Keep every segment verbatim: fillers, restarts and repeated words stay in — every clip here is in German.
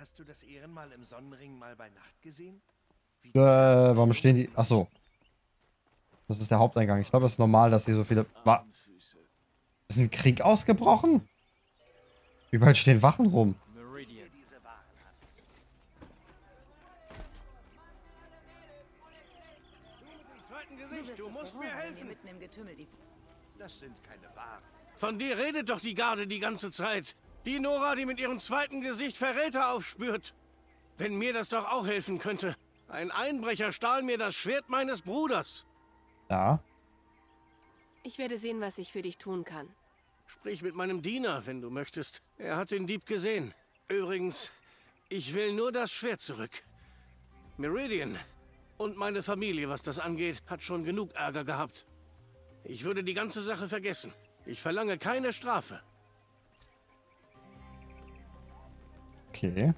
Hast du das Ehrenmal im Sonnenring mal bei Nacht gesehen? Wie Äh, warum stehen die... Achso. Das ist der Haupteingang. Ich glaube, es ist normal, dass hier so viele... Wa ist ein Krieg ausgebrochen? Überall stehen Wachen rum. Meridian. Du musst mir helfen. Das sind keine Waren. Von dir redet doch die Garde die ganze Zeit. Die Nora, die mit ihrem zweiten Gesicht Verräter aufspürt. Wenn mir das doch auch helfen könnte. Ein Einbrecher stahl mir das Schwert meines Bruders. Ja. Ich werde sehen, was ich für dich tun kann. Sprich mit meinem Diener, wenn du möchtest. Er hat den Dieb gesehen. Übrigens, ich will nur das Schwert zurück. Meridian und meine Familie, was das angeht, hat schon genug Ärger gehabt. Ich würde die ganze Sache vergessen. Ich verlange keine Strafe. Okay.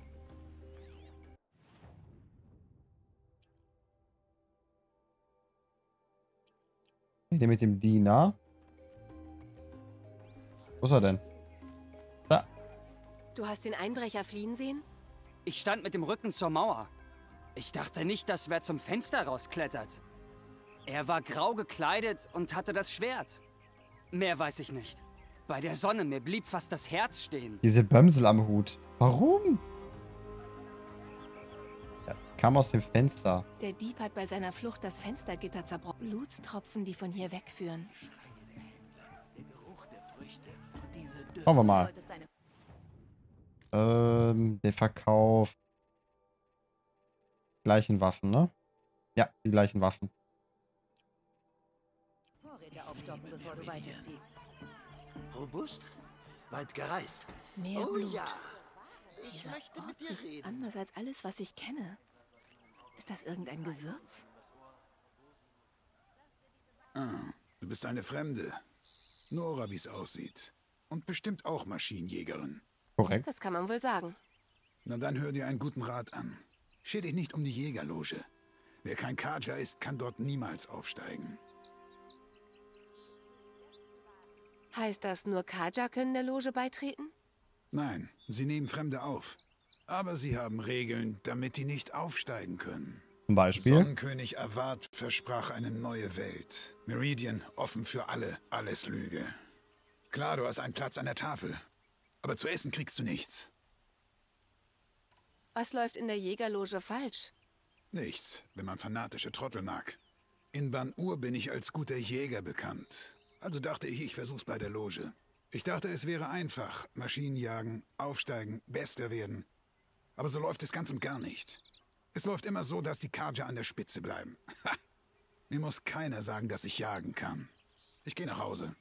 Rede mit dem Diener. Wo ist er denn? Da. Du hast den Einbrecher fliehen sehen? Ich stand mit dem Rücken zur Mauer. Ich dachte nicht, dass wer zum Fenster rausklettert. Er war grau gekleidet und hatte das Schwert. Mehr weiß ich nicht. Bei der Sonne, mir blieb fast das Herz stehen. Diese Bömsel am Hut. Warum? Er kam aus dem Fenster. Der Dieb hat bei seiner Flucht das Fenstergitter zerbrochen. Blutstropfen, die von hier wegführen. Schauen wir mal. Ähm, der Verkauf. Gleichen Waffen, ne? Ja, die gleichen Waffen. Vorräte aufstocken, bevor du weiterziehst. Robust? Weit gereist. Mehr Oh Blut. ja. Ich Dieser möchte mit Ort dir riecht reden. anders als alles, was ich kenne. Ist das irgendein Gewürz? Ah, du bist eine Fremde. Nora, wie es aussieht. Und bestimmt auch Maschinenjägerin. Korrekt. Das kann man wohl sagen. Na dann hör dir einen guten Rat an. Scher dich nicht um die Jägerloge. Wer kein Kaja ist, kann dort niemals aufsteigen. Heißt das, nur Kaja können der Loge beitreten? Nein, sie nehmen Fremde auf. Aber sie haben Regeln, damit die nicht aufsteigen können. Zum Beispiel. Sonnenkönig Avad versprach eine neue Welt. Meridian offen für alle, alles Lüge. Klar, du hast einen Platz an der Tafel. Aber zu essen kriegst du nichts. Was läuft in der Jägerloge falsch? Nichts, wenn man fanatische Trottel mag. In Ban-Ur bin ich als guter Jäger bekannt. Also dachte ich, ich versuch's bei der Loge. Ich dachte, es wäre einfach. Maschinen jagen, aufsteigen, Bester werden. Aber so läuft es ganz und gar nicht. Es läuft immer so, dass die Kaja an der Spitze bleiben. Ha! Mir muss keiner sagen, dass ich jagen kann. Ich gehe nach Hause.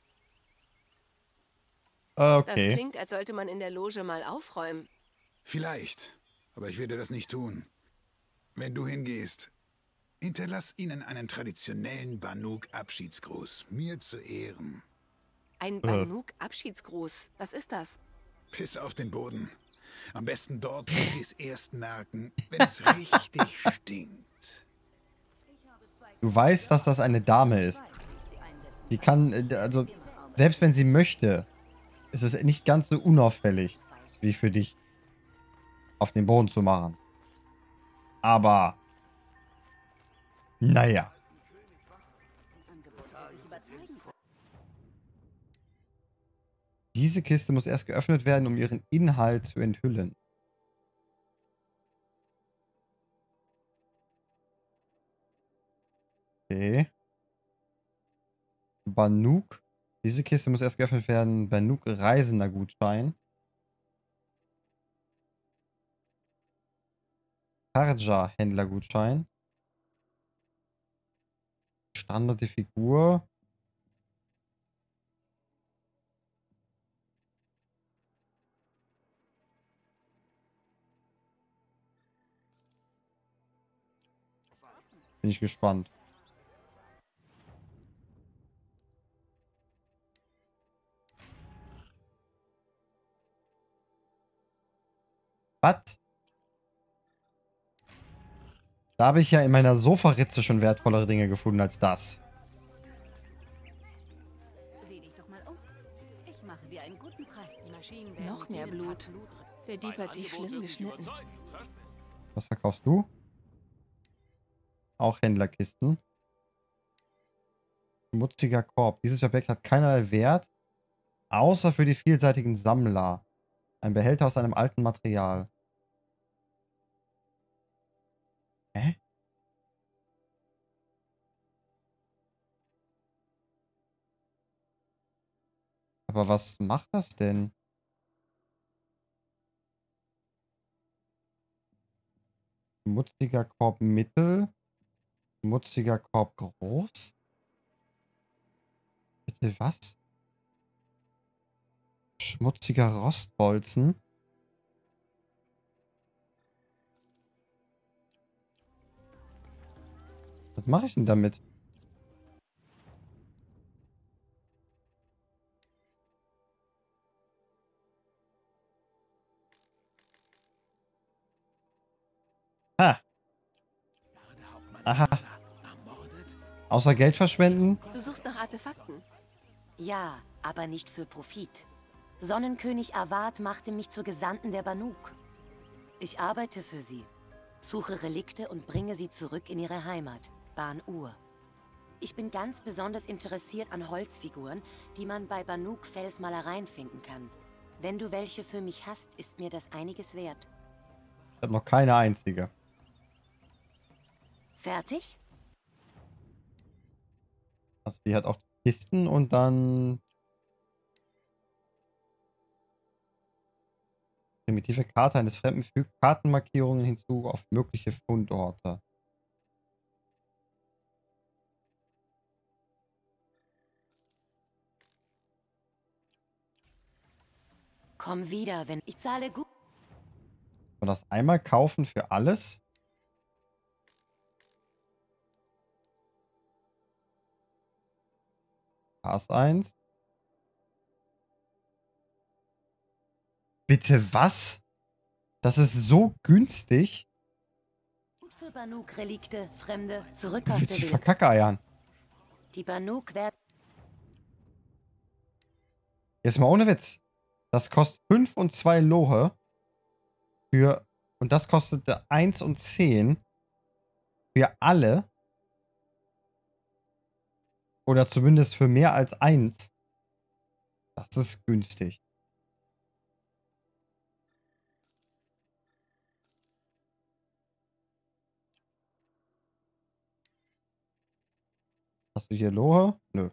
Das Okay. klingt, als sollte man in der Loge mal aufräumen. Vielleicht, aber ich werde das nicht tun. Wenn du hingehst, hinterlass ihnen einen traditionellen Banuk-Abschiedsgruß, mir zu Ehren. Ein Banuk-Abschiedsgruß. Was ist das? Piss auf den Boden. Am besten dort, wo sie es erst merken, wenn es richtig stinkt. Du weißt, dass das eine Dame ist. Die kann, äh, also, selbst wenn sie möchte, ist es nicht ganz so unauffällig, wie für dich auf den Boden zu machen. Aber, naja. Diese Kiste muss erst geöffnet werden, um ihren Inhalt zu enthüllen. Okay. Banuk. Diese Kiste muss erst geöffnet werden. Banuk Reisender Gutschein. Karja Händler Gutschein. Standard die Figur. Bin ich gespannt. Was? Da habe ich ja in meiner Sofaritze schon wertvollere Dinge gefunden als das. Sieh dich doch mal um. Ich mache dir einen guten Preis. Noch mehr Blut. Der Dieb hat sich schlimm geschnitten. Was verkaufst du? Auch Händlerkisten. Schmutziger Korb. Dieses Objekt hat keinerlei Wert, außer für die vielseitigen Sammler. Ein Behälter aus einem alten Material. Hä? Aber was macht das denn? Schmutziger Korb mittel. Schmutziger Korb groß. Bitte was? Schmutziger Rostbolzen. Was mache ich denn damit? Ah. Aha. Außer Geld verschwenden? Du suchst nach Artefakten. Ja, aber nicht für Profit. Sonnenkönig Avad machte mich zur Gesandten der Banuk. Ich arbeite für sie, suche Relikte und bringe sie zurück in ihre Heimat, Ban-Ur. Ich bin ganz besonders interessiert an Holzfiguren, die man bei Banuk-Felsmalereien finden kann. Wenn du welche für mich hast, ist mir das einiges wert. Ich habe noch keine einzige. Fertig? Also die hat auch Kisten und dann primitive Karte eines Fremden fügt Kartenmarkierungen hinzu auf mögliche Fundorte. Komm wieder, wenn ich zahle gut. Und das einmal kaufen für alles? Pass eins. Bitte was? Das ist so günstig. Gut für Banuk-Relikte, Fremde, zurück Du aus willst der dich Welt. verkackeiern. Die Banuk werden... Jetzt mal ohne Witz. Das kostet fünf und zwei Lohe. Für, und das kostete eins und zehn. Für alle. Oder zumindest für mehr als eins. Das ist günstig. Hast du hier Lohe? Nö.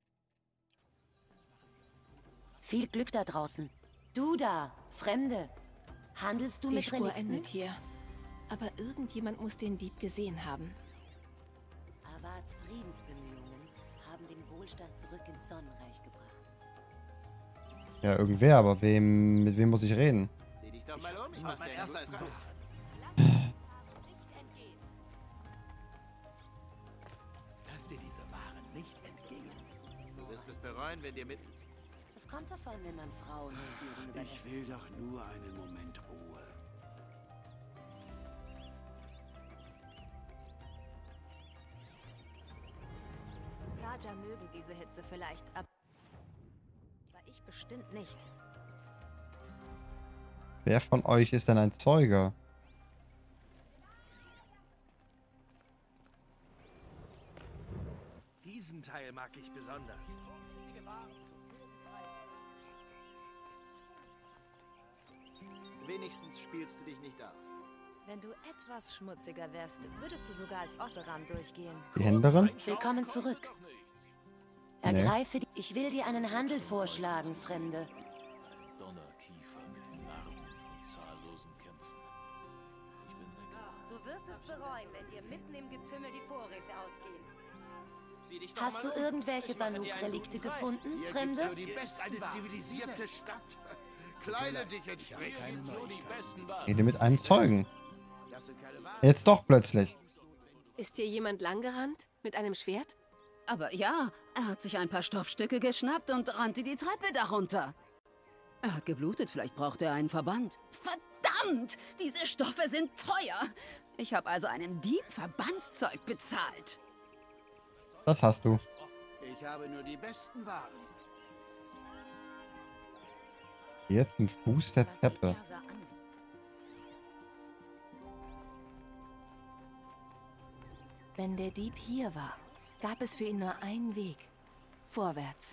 Viel Glück da draußen. Du da, Fremde. Handelst du Die mit Spur Relikten? endet hier. Aber irgendjemand muss den Dieb gesehen haben. Avads Friedensbemühungen haben den Wohlstand zurück ins Sonnenreich gebracht. Ja, irgendwer, aber wem, mit wem muss ich reden? Sieh dich doch mal um. Ich mein erster ist tot. Lass dir diese Waren nicht entgehen. Du wirst es bereuen, wenn dir mit... Was kommt davon, wenn man Frauen und Juden Ich will doch nur einen Moment Ruhe. Raja mögen diese Hitze vielleicht, ab- aber ich bestimmt nicht. Wer von euch ist denn ein Zeuge? Diesen Teil mag ich besonders. Wenigstens spielst du dich nicht auf. Wenn du etwas schmutziger wärst, würdest du sogar als Osseram durchgehen. Die Händlerin? Willkommen zurück. Nee. Ergreife die... Ich will dir einen Handel vorschlagen, Fremde. Donnerkiefer mit Narben von zahllosen Kämpfen. Ich bin weg. Du wirst es bereuen, wenn dir mitten im Getümmel die Vorräte ausgehen. Hast du irgendwelche Banuk-Relikte gefunden, Hier Fremde? gibt's nur die best eine zivilisierte Stadt. Kleide dich entsprechend. So die besten Waren. Rede mit einem Zeugen. Das sind keine Waren. Jetzt doch plötzlich. Ist hier jemand langgerannt? Mit einem Schwert? Aber ja, er hat sich ein paar Stoffstücke geschnappt und rannte die Treppe darunter. Er hat geblutet, vielleicht braucht er einen Verband. Verdammt! Diese Stoffe sind teuer! Ich habe also einem Dieb Verbandszeug bezahlt. Das hast du. Ich habe nur die besten Waren. Jetzt zum Fuß der Treppe. Wenn der Dieb hier war, gab es für ihn nur einen Weg. Vorwärts.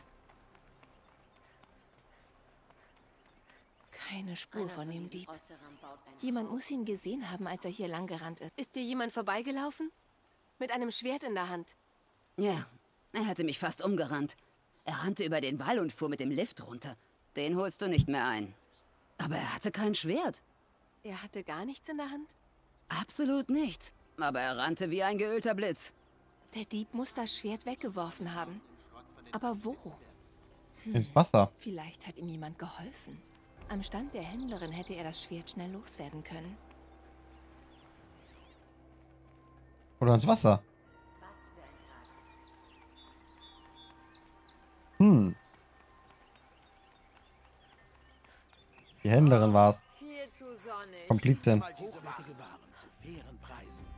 Keine Spur von dem Dieb. Jemand muss ihn gesehen haben, als er hier lang gerannt ist. Ist dir jemand vorbeigelaufen? Mit einem Schwert in der Hand. Ja, er hatte mich fast umgerannt. Er rannte über den Wall und fuhr mit dem Lift runter. Den holst du nicht mehr ein. Aber er hatte kein Schwert. Er hatte gar nichts in der Hand? Absolut nichts. Aber er rannte wie ein geölter Blitz. Der Dieb muss das Schwert weggeworfen haben. Aber wo? Hm. Ins Wasser. Vielleicht hat ihm jemand geholfen. Am Stand der Händlerin hätte er das Schwert schnell loswerden können. Oder ins Wasser. Hm. Die Händlerin war es. Komplizin. Hochwertige Waren zu fairen Preisen.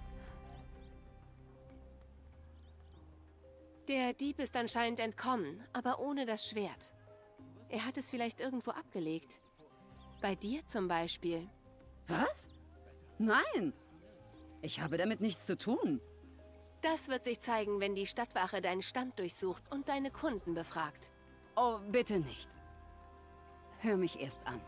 Der Dieb ist anscheinend entkommen, aber ohne das Schwert. Er hat es vielleicht irgendwo abgelegt. Bei dir zum Beispiel. Was? Nein. Ich habe damit nichts zu tun. Das wird sich zeigen, wenn die Stadtwache deinen Stand durchsucht und deine Kunden befragt. Oh, bitte nicht. Hör mich erst an.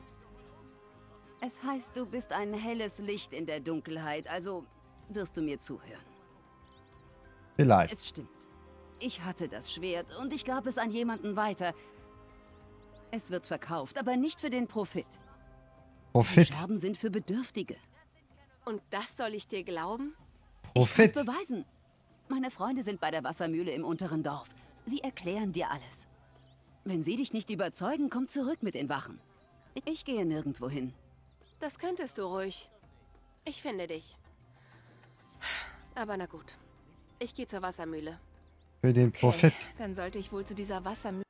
Es heißt, du bist ein helles Licht in der Dunkelheit, also wirst du mir zuhören. Vielleicht. Es stimmt. Ich hatte das Schwert und ich gab es an jemanden weiter. Es wird verkauft, aber nicht für den Profit. Profit? Die Scherben sind für Bedürftige. Und das soll ich dir glauben? Profit? Ich kann's beweisen. Meine Freunde sind bei der Wassermühle im unteren Dorf. Sie erklären dir alles. Wenn sie dich nicht überzeugen, komm zurück mit den Wachen. Ich gehe nirgendwo hin. Das könntest du ruhig. Ich finde dich. Aber na gut. Ich gehe zur Wassermühle. Für den Profit. Okay, dann sollte ich wohl zu dieser Wassermühle...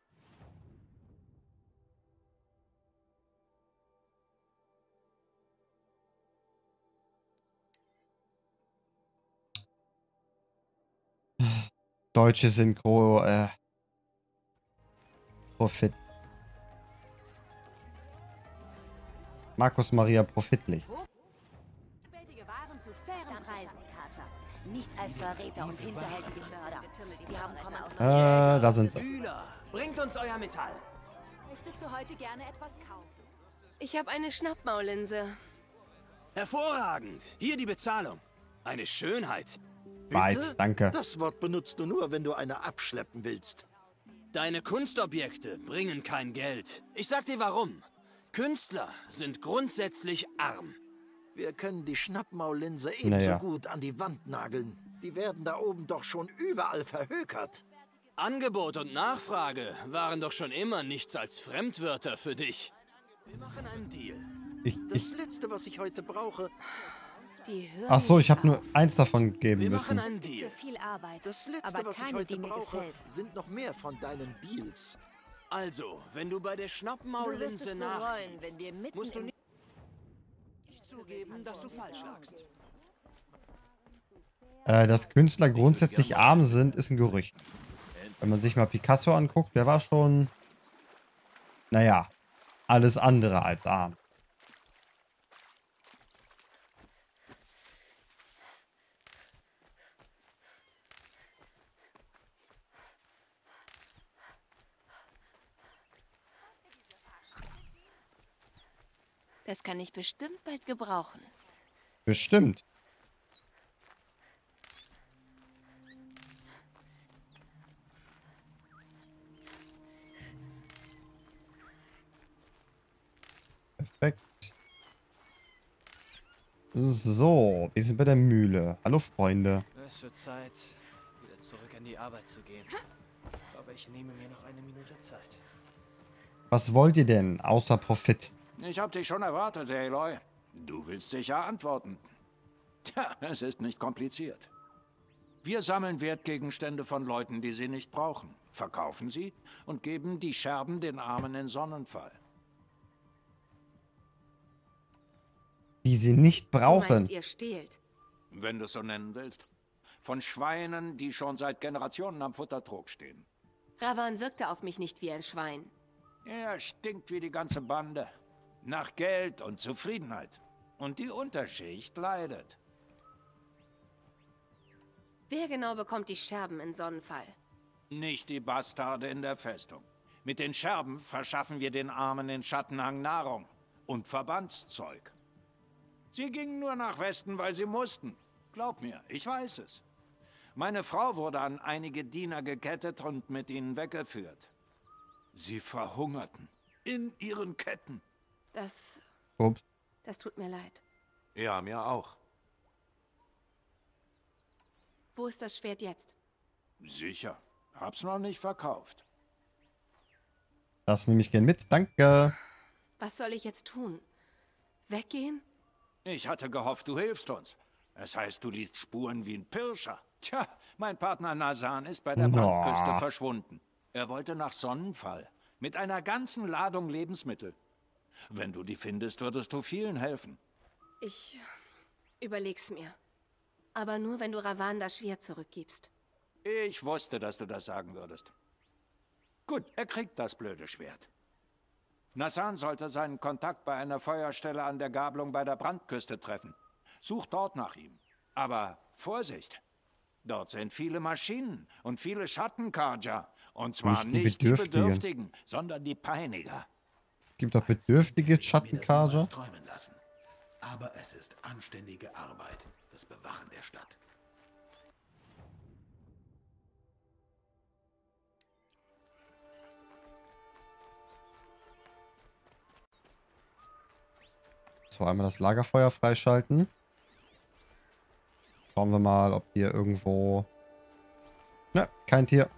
Deutsche Synchro, äh. Profit. Markus Maria Profitlich. Waren zu fairen Preisen. Nichts als Verräter und hinterhältige Mörder. Sie haben kommen Äh, da sind sie. Bühler, bringt uns euer Metall. Möchtest du heute gerne etwas kaufen? Ich habe eine Schnappmaullinse. Hervorragend. Hier die Bezahlung. Eine Schönheit. Weiß, danke. Das Wort benutzt du nur, wenn du eine abschleppen willst. Deine Kunstobjekte bringen kein Geld. Ich sag dir warum. Künstler sind grundsätzlich arm. Wir können die Schnappmaullinse ebenso Naja. gut an die Wand nageln. Die werden da oben doch schon überall verhökert. Angebot und Nachfrage waren doch schon immer nichts als Fremdwörter für dich. Wir machen einen Deal. Ich, Das ich, Letzte, was ich heute brauche, Die hören ach so, nicht ich habe auf. nur eins davon geben Wir machen müssen. einen Für Deal. viel Arbeit. das Letzte, aber was ich keine, heute die mir brauche, gefällt. sind noch mehr von deinen Deals. Also, wenn du bei der Du wirst es Schnappmaullinse bereuen, nachgibst, wenn wir mitten musst du im nicht zugeben, dass du falsch lagst. Äh, dass Künstler grundsätzlich arm sind, ist ein Gerücht. Wenn man sich mal Picasso anguckt, der war schon, naja, alles andere als arm. Das kann ich bestimmt bald gebrauchen. Bestimmt. Perfekt. So, wir sind bei der Mühle. Hallo, Freunde. Es wird Zeit, wieder zurück an die Arbeit zu gehen. Aber ich nehme mir noch eine Minute Zeit. Was wollt ihr denn, außer Profit? Ich hab dich schon erwartet, Aloy. Du willst sicher antworten. Tja, es ist nicht kompliziert. Wir sammeln Wertgegenstände von Leuten, die sie nicht brauchen, verkaufen sie und geben die Scherben den Armen in Sonnenfall. Die sie nicht Du brauchen. meinst, ihr stehlt. Wenn du es so nennen willst. Von Schweinen, die schon seit Generationen am Futtertrog stehen. Ravan wirkte auf mich nicht wie ein Schwein. Er stinkt wie die ganze Bande. Nach Geld und Zufriedenheit. Und die Unterschicht leidet. Wer genau bekommt die Scherben in Sonnenfall? Nicht die Bastarde in der Festung. Mit den Scherben verschaffen wir den Armen in Schattenhang Nahrung und Verbandszeug. Sie gingen nur nach Westen, weil sie mussten. Glaub mir, ich weiß es. Meine Frau wurde an einige Diener gekettet und mit ihnen weggeführt. Sie verhungerten. In ihren Ketten. Das... Ups. Das tut mir leid. Ja, mir auch. Wo ist das Schwert jetzt? Sicher. Hab's noch nicht verkauft. Das nehme ich gern mit, danke. Was soll ich jetzt tun? Weggehen? Ich hatte gehofft, du hilfst uns. Es heißt, du liest Spuren wie ein Pirscher. Tja, mein Partner Nazan ist bei der Brandküste Oh. verschwunden. Er wollte nach Sonnenfall. Mit einer ganzen Ladung Lebensmittel. Wenn du die findest, würdest du vielen helfen. Ich überleg's mir. Aber nur, wenn du Ravan das Schwert zurückgibst. Ich wusste, dass du das sagen würdest. Gut, er kriegt das blöde Schwert. Nazan sollte seinen Kontakt bei einer Feuerstelle an der Gabelung bei der Brandküste treffen. Such dort nach ihm. Aber Vorsicht! Dort sind viele Maschinen und viele Schattenkarja. Und zwar Nicht die nicht die Bedürftigen. Bedürftigen, sondern die Peiniger. Gibt auch bedürftige Schattenkarja. träumen lassen. Aber es ist anständige Arbeit, das Bewachen der Stadt. So, einmal das Lagerfeuer freischalten. Schauen wir mal, ob hier irgendwo... Ne, kein Tier.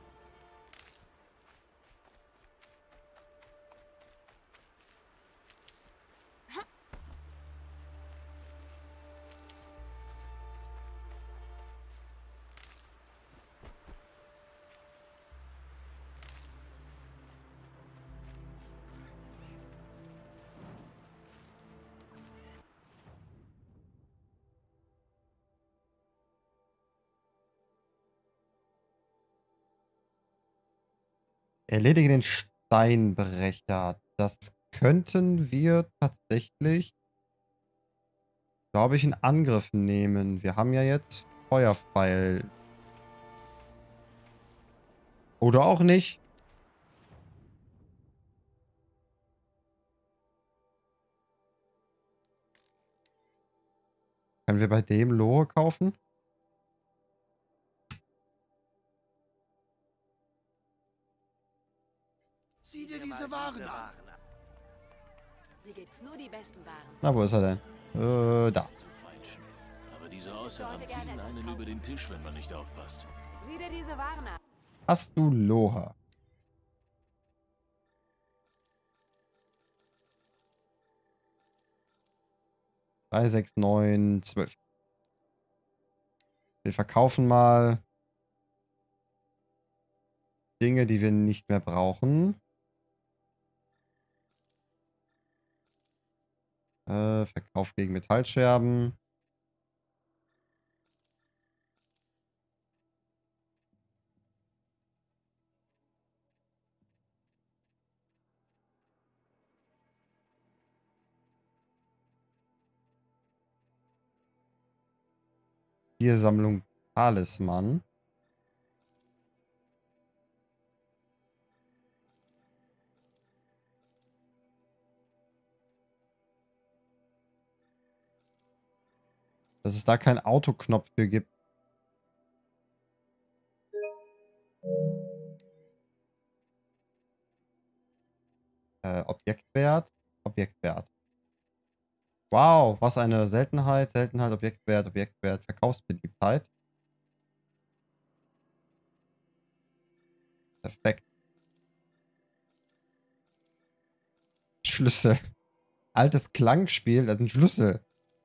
Erledige den Steinbrecher. Das könnten wir tatsächlich, glaube ich, in Angriff nehmen. Wir haben ja jetzt Feuerpfeil. Oder auch nicht. Können wir bei dem Lohe kaufen? Sieh dir diese Waren an. Hier gibt's nur die besten Waren. Na, wo ist er denn? Äh, da. Aber diese Aussagen ziehen einen über den Tisch, wenn man nicht aufpasst. Sieh dir diese Waren an. Hast du Loha? drei, sechs, neun, zwölf. Wir verkaufen mal Dinge, die wir nicht mehr brauchen. Äh, Verkauf gegen Metallscherben. Tiersammlung Talisman. Dass es da keinen Autoknopf für gibt. Äh, Objektwert. Objektwert. Wow, was eine Seltenheit. Seltenheit, Objektwert, Objektwert, Verkaufsbeliebtheit. Perfekt. Schlüssel. Altes Klangspiel, das ist ein Schlüssel.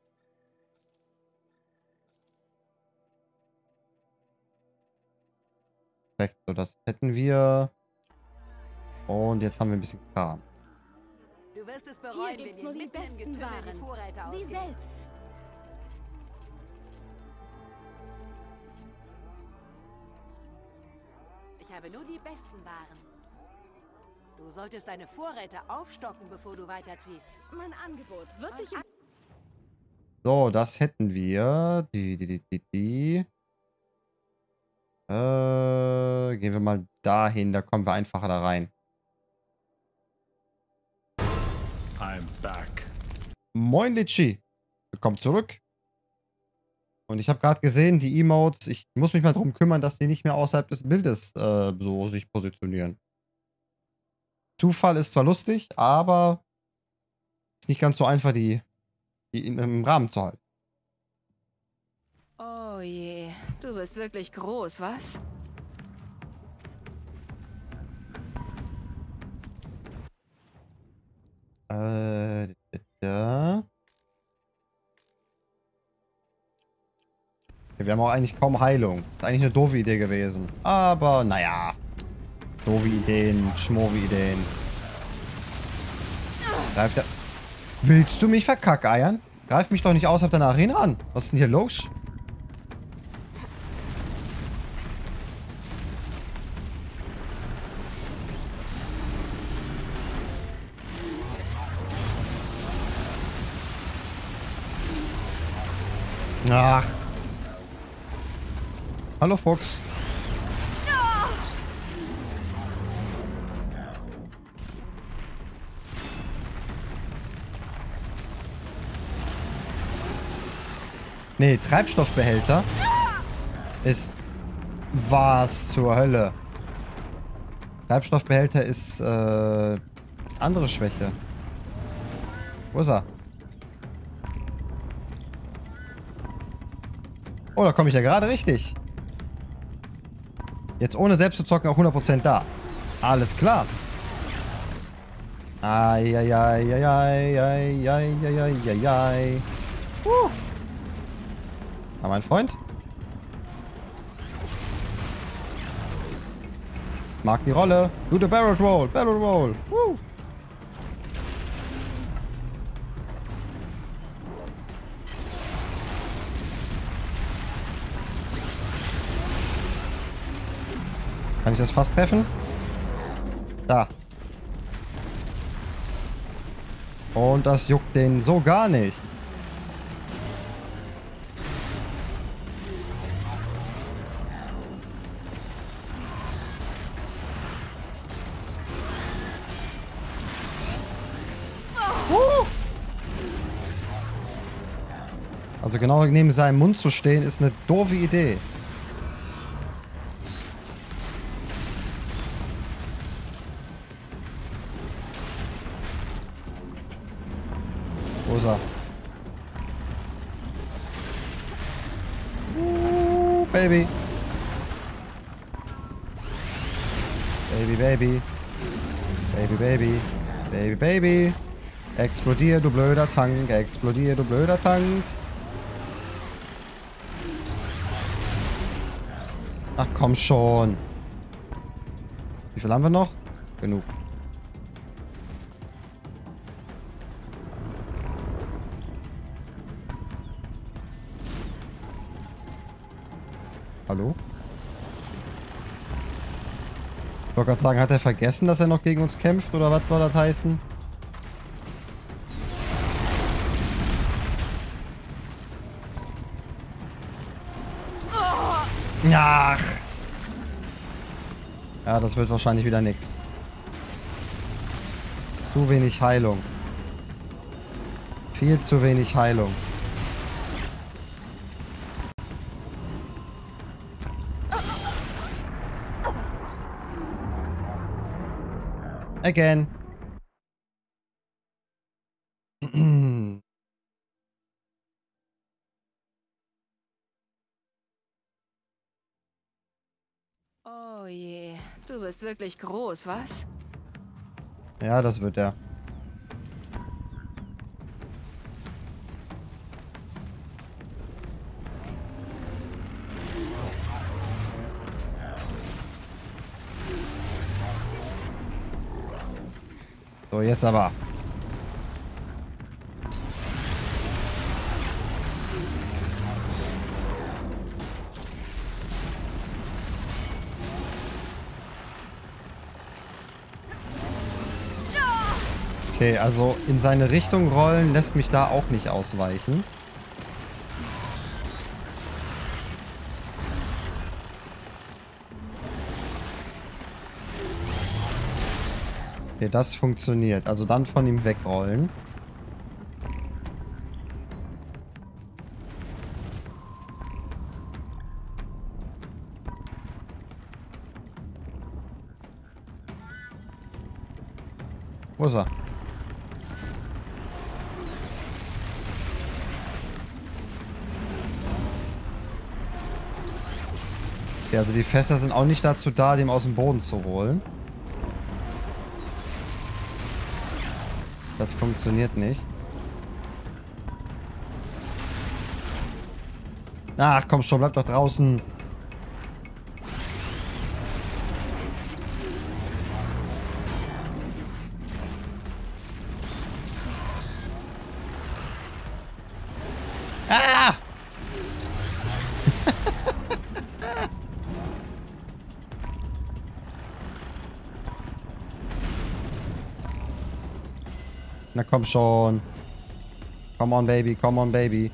Perfekt, so das hätten wir. Und jetzt haben wir ein bisschen Kram. Du wirst es bereuen, Hier gibt's wenn nur dir die mitten im besten Getümmel die Waren. Vorräte Sie ausgehen. selbst. Ich habe nur die besten Waren. Du solltest deine Vorräte aufstocken, bevor du weiterziehst. Mein Angebot wird dich... So, das hätten wir. Die, die, die, die, die. Äh, gehen wir mal dahin. Da kommen wir einfacher da rein. I'm back. Moin, Litchi. Willkommen zurück. Und ich habe gerade gesehen, die Emotes, ich muss mich mal drum kümmern, dass die nicht mehr außerhalb des Bildes äh, so sich positionieren. Zufall ist zwar lustig, aber ist nicht ganz so einfach, die, die in, im Rahmen zu halten. Oh je, du bist wirklich groß, was? Äh, da. Wir haben auch eigentlich kaum Heilung. Ist eigentlich eine doofe Idee gewesen. Aber, naja. Doofe Ideen, schmove Ideen. Greift der... Willst du mich verkackeiern? Greif mich doch nicht außerhalb deiner Arena an. Was ist denn hier los? Ach. Hallo Fuchs. Nee, Treibstoffbehälter ist... Was zur Hölle? Treibstoffbehälter ist, äh... andere Schwäche. Wo ist er? Oh, da komme ich ja gerade richtig. Jetzt ohne selbst zu zocken auch hundert Prozent da. Alles klar. Eieieiei. Uh. Na, mein Freund. Mag die Rolle. Do the barrel roll. Barrel roll. Woo. Kann ich das fast treffen? Da. Und das juckt den so gar nicht. Also genau neben seinem Mund zu stehen, ist eine doofe Idee. Wo ist er? Uh, Baby. Baby, Baby. Baby, Baby. Baby, Baby. Explodier, du blöder Tank. Explodier, du blöder Tank. Ach komm schon. Wie viel haben wir noch? Genug. Hallo? Ich wollte gerade sagen, hat er vergessen, dass er noch gegen uns kämpft? Oder was soll das heißen? Ach. Ja, das wird wahrscheinlich wieder nix. Zu wenig Heilung. Viel zu wenig Heilung. Again. Oh je, du bist wirklich groß, was? Ja, das wird er. So, jetzt aber. Okay, also in seine Richtung rollen lässt mich da auch nicht ausweichen. Okay, das funktioniert. Also dann von ihm wegrollen. Wo ist er? Okay, also die Fässer sind auch nicht dazu da, dem aus dem Boden zu holen. Das funktioniert nicht. Ach, komm schon, bleib doch draußen. Ah! Na komm schon. Come on, baby. Come on, baby.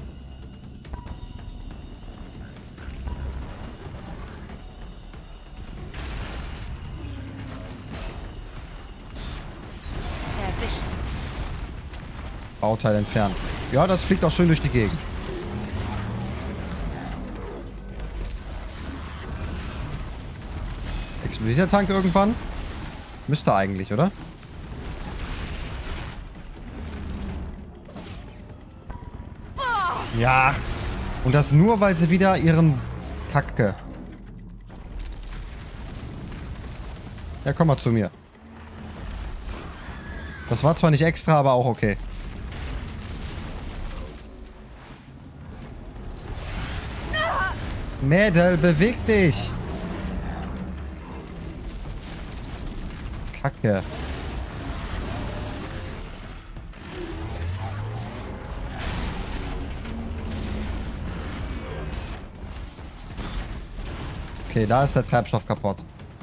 Erwischt. Bauteil entfernen. Ja, das fliegt auch schön durch die Gegend. Explodiert der Tank irgendwann? Müsste eigentlich, oder? Ja. Und das nur, weil sie wieder ihren Kacke. Ja, komm mal zu mir. Das war zwar nicht extra, aber auch okay. Mädel, beweg dich. Kacke. Okay, da ist der Treibstoff kaputt.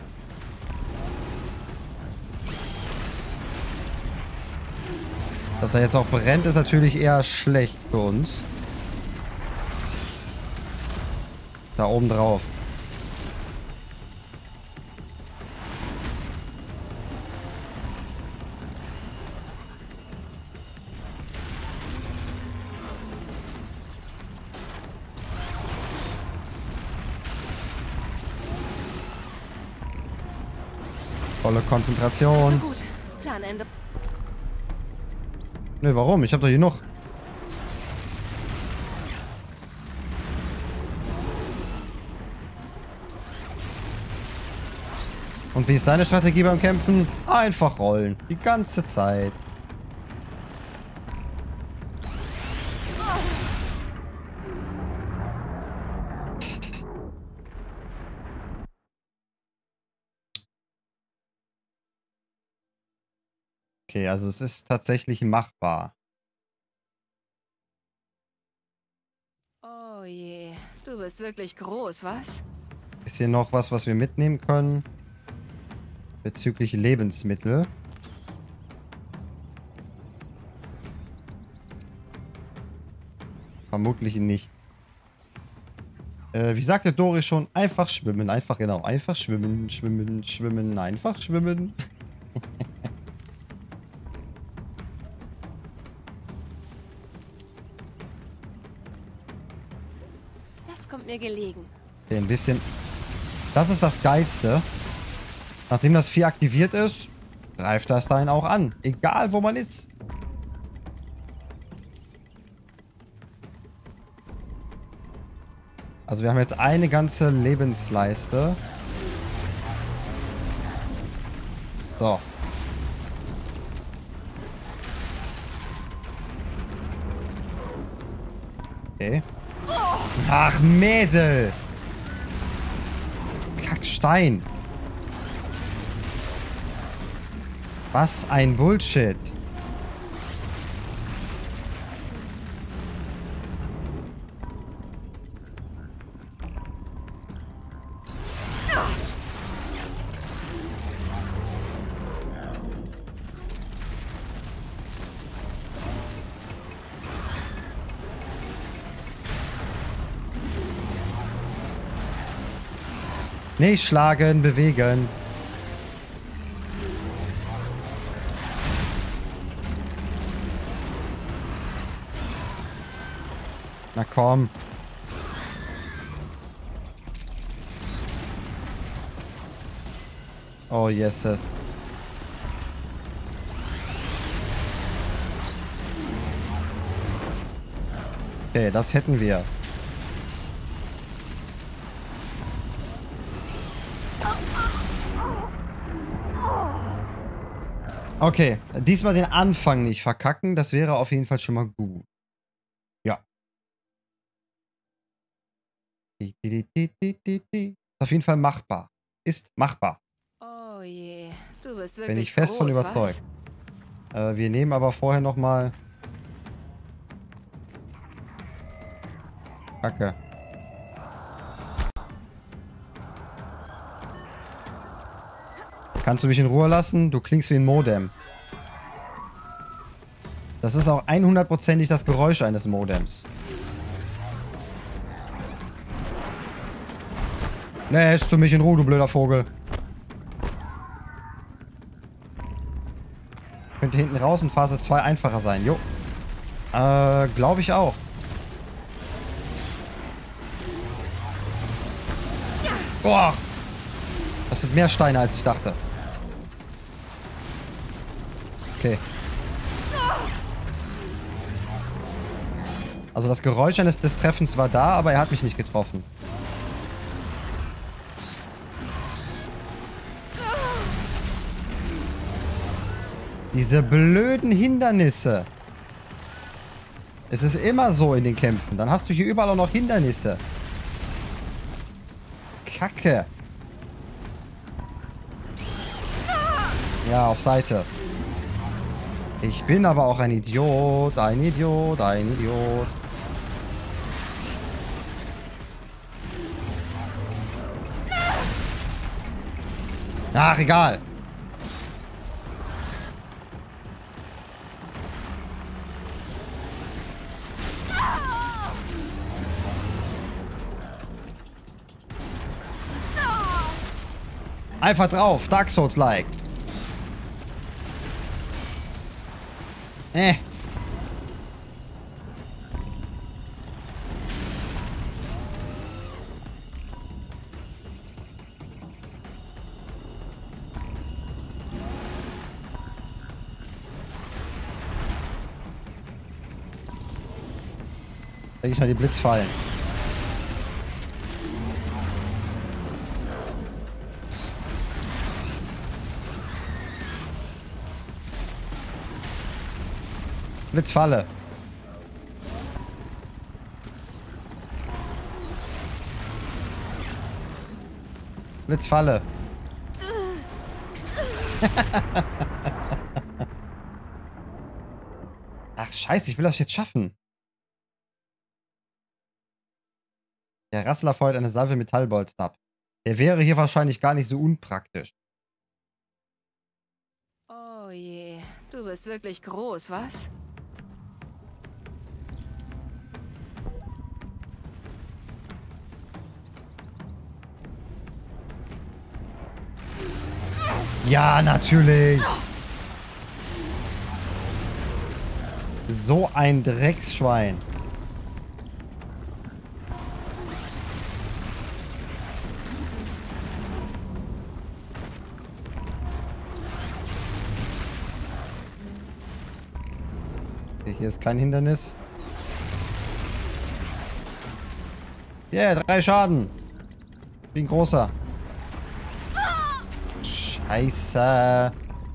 Dass er jetzt auch brennt, ist natürlich eher schlecht für uns. Da oben drauf. Volle Konzentration. Gut. Planende. Ne, warum? Ich hab doch genug. Und wie ist deine Strategie beim Kämpfen? Einfach rollen. Die ganze Zeit. Okay, also es ist tatsächlich machbar. Oh je, du bist wirklich groß, was? Ist hier noch was, was wir mitnehmen können? Bezüglich Lebensmittel. Vermutlich nicht. Äh, wie sagte Dori schon, einfach schwimmen. Einfach, genau. Einfach schwimmen, schwimmen, schwimmen. Einfach schwimmen. Kommt mir gelegen. Okay, ein bisschen. Das ist das Geilste. Nachdem das Vieh aktiviert ist, greift das da ihn auch an. Egal, wo man ist. Also wir haben jetzt eine ganze Lebensleiste. So. Okay. Ach, Mädel! Kackstein! Was ein Bullshit! Nicht schlagen, bewegen. Na komm. Oh, yes, yes. Okay, das hätten wir. Okay, diesmal den Anfang nicht verkacken. Das wäre auf jeden Fall schon mal gut. Ja. Ist auf jeden Fall machbar. Ist machbar. Oh je, du bist wirklich Bin ich fest groß, von überzeugt. Äh, wir nehmen aber vorher noch mal... Kacke. Kannst du mich in Ruhe lassen? Du klingst wie ein Modem. Das ist auch hundertprozentig das Geräusch eines Modems. Lässt du mich in Ruhe, du blöder Vogel. Könnte hinten raus in Phase zwei einfacher sein. Jo. Äh, glaube ich auch. Boah. Das sind mehr Steine, als ich dachte. Okay. Also das Geräusch eines des Treffens war da, aber er hat mich nicht getroffen. Diese blöden Hindernisse. Es ist immer so in den Kämpfen. Dann hast du hier überall auch noch Hindernisse. Kacke. Ja, auf Seite. Ich bin aber auch ein Idiot, ein Idiot, ein Idiot. Ach, egal. Einfach drauf, Dark Souls-like. Äh. Denke ich mal, die Blitzfallen. Blitzfalle. Blitzfalle. Ach, scheiße, ich will das jetzt schaffen. Der Rassler feuert eine Salve Metallbolzen ab. Der wäre hier wahrscheinlich gar nicht so unpraktisch. Oh je, du bist wirklich groß, was? Ja, natürlich. So ein Drecksschwein. Okay, hier ist kein Hindernis. Yeah, drei Schaden. Wie ein großer. Scheiße.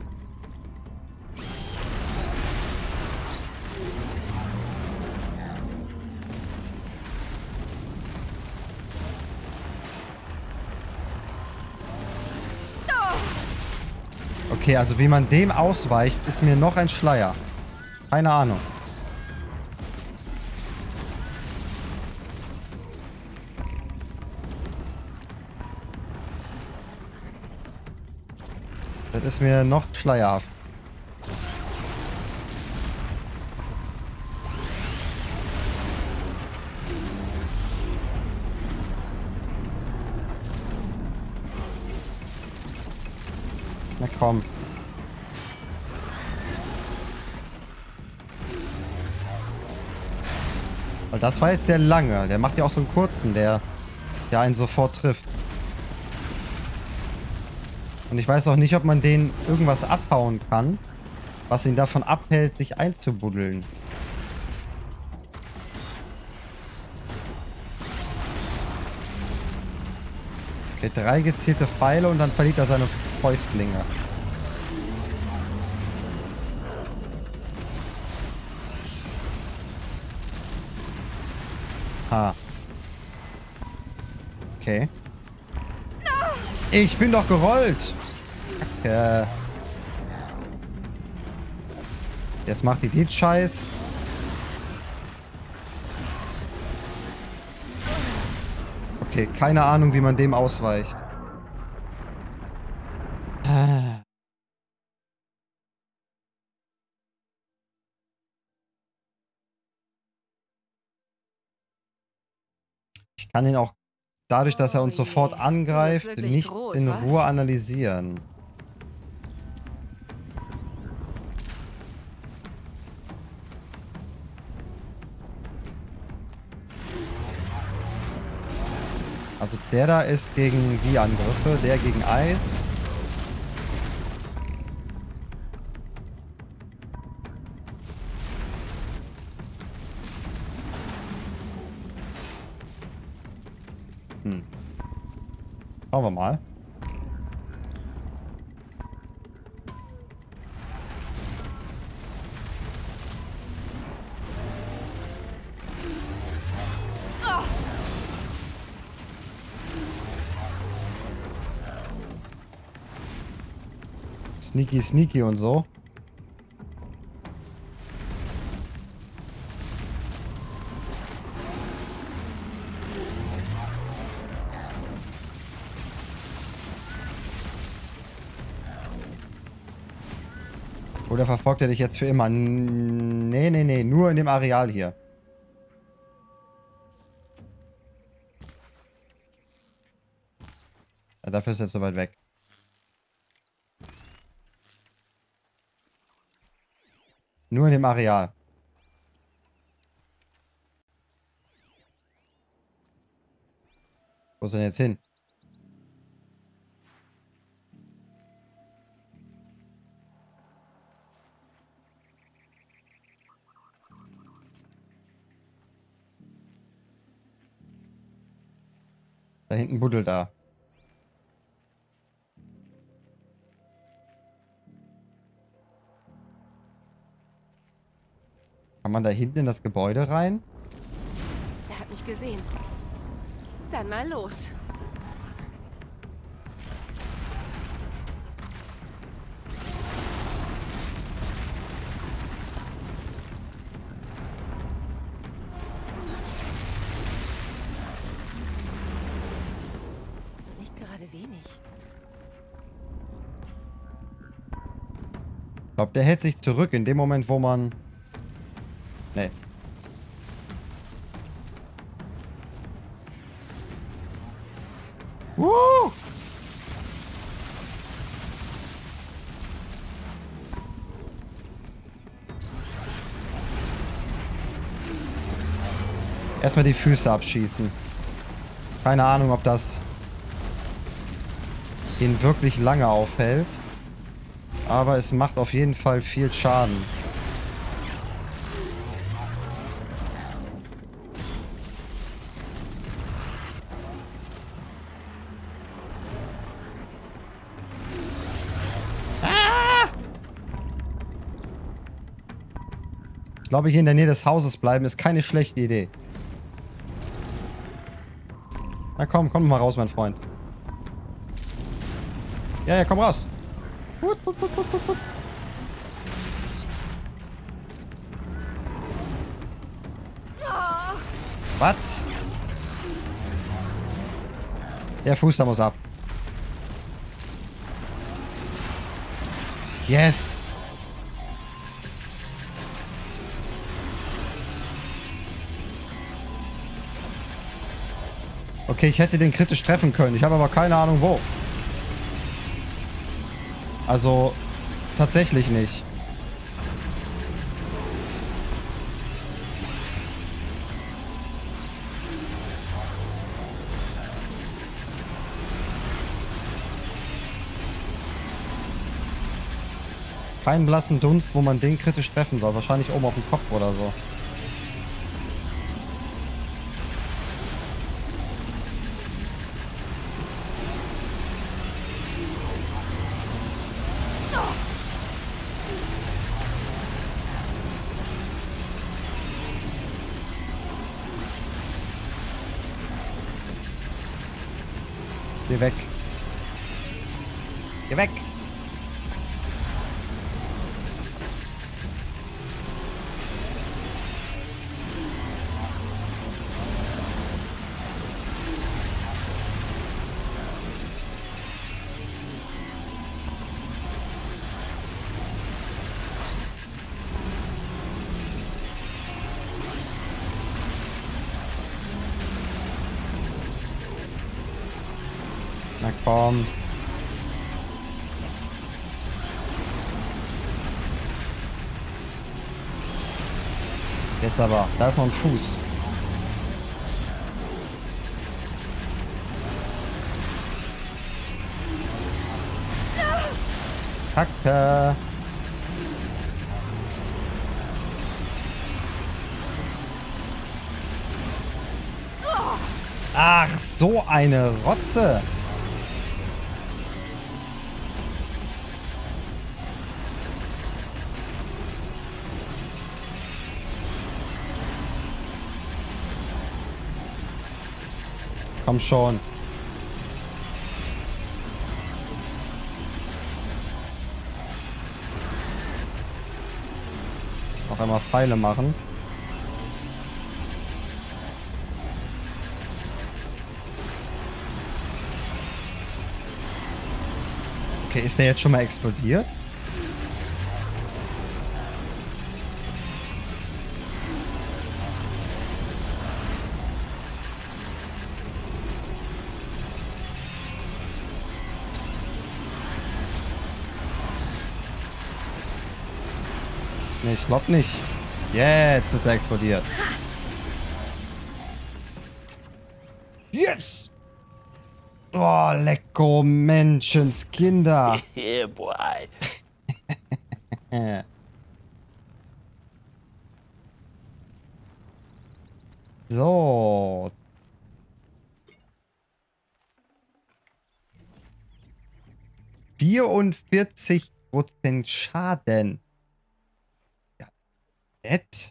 Okay, also wie man dem ausweicht, ist mir noch ein Schleier. Keine Ahnung. Das ist mir noch schleierhaft. Na komm. Weil das war jetzt der lange. Der macht ja auch so einen kurzen, der, der einen sofort trifft. Und ich weiß auch nicht, ob man den irgendwas abhauen kann, was ihn davon abhält, sich einzubuddeln. Okay, drei gezielte Pfeile und dann verliert er seine Fäustlinge. Ah. Okay. Ich bin doch gerollt. Kacke. Jetzt macht die den Scheiß. Okay, keine Ahnung, wie man dem ausweicht. Ich kann ihn auch dadurch, dass er uns sofort angreift, nicht in Ruhe analysieren. Also der da ist gegen die Angriffe, der gegen Eis. Hm. Schauen wir mal. Sneaky, sneaky und so. Oder verfolgt er dich jetzt für immer? Nee, nee, nee. Nur in dem Areal hier. Ja, dafür ist er zu weit weg. Nur in dem Areal. Wo ist er denn jetzt hin? Da hinten buddelt er. Kann man da hinten in das Gebäude rein? Er hat mich gesehen. Dann mal los. Nicht gerade wenig. Ich glaube, der hält sich zurück in dem Moment, wo man... Nee. Woo! Erstmal die Füße abschießen. Keine Ahnung, ob das ihn wirklich lange aufhält. Aber es macht auf jeden Fall viel Schaden. Ich glaube, hier in der Nähe des Hauses bleiben ist keine schlechte Idee. Na komm, komm mal raus, mein Freund. Ja, ja, komm raus. Gut, gut, gut, gut, gut, gut. Was? Der Fuß da muss ab. Yes. Okay, ich hätte den kritisch treffen können. Ich habe aber keine Ahnung wo. Also, tatsächlich nicht. Keinen blassen Dunst, wo man den kritisch treffen soll. Wahrscheinlich oben auf dem Kopf oder so. Geh weg. Geh weg. Na komm. Jetzt aber. Da ist noch ein Fuß. Kacke. Ach, so eine Rotze. Komm schon. Noch einmal Pfeile machen. Okay, ist der jetzt schon mal explodiert? Nee, ich glaub nicht. Jetzt ist er explodiert. Yes! Oh, lecko Menschenskinder. Yeah, boy. So. vierundvierzig Prozent Schaden. Ja, nett.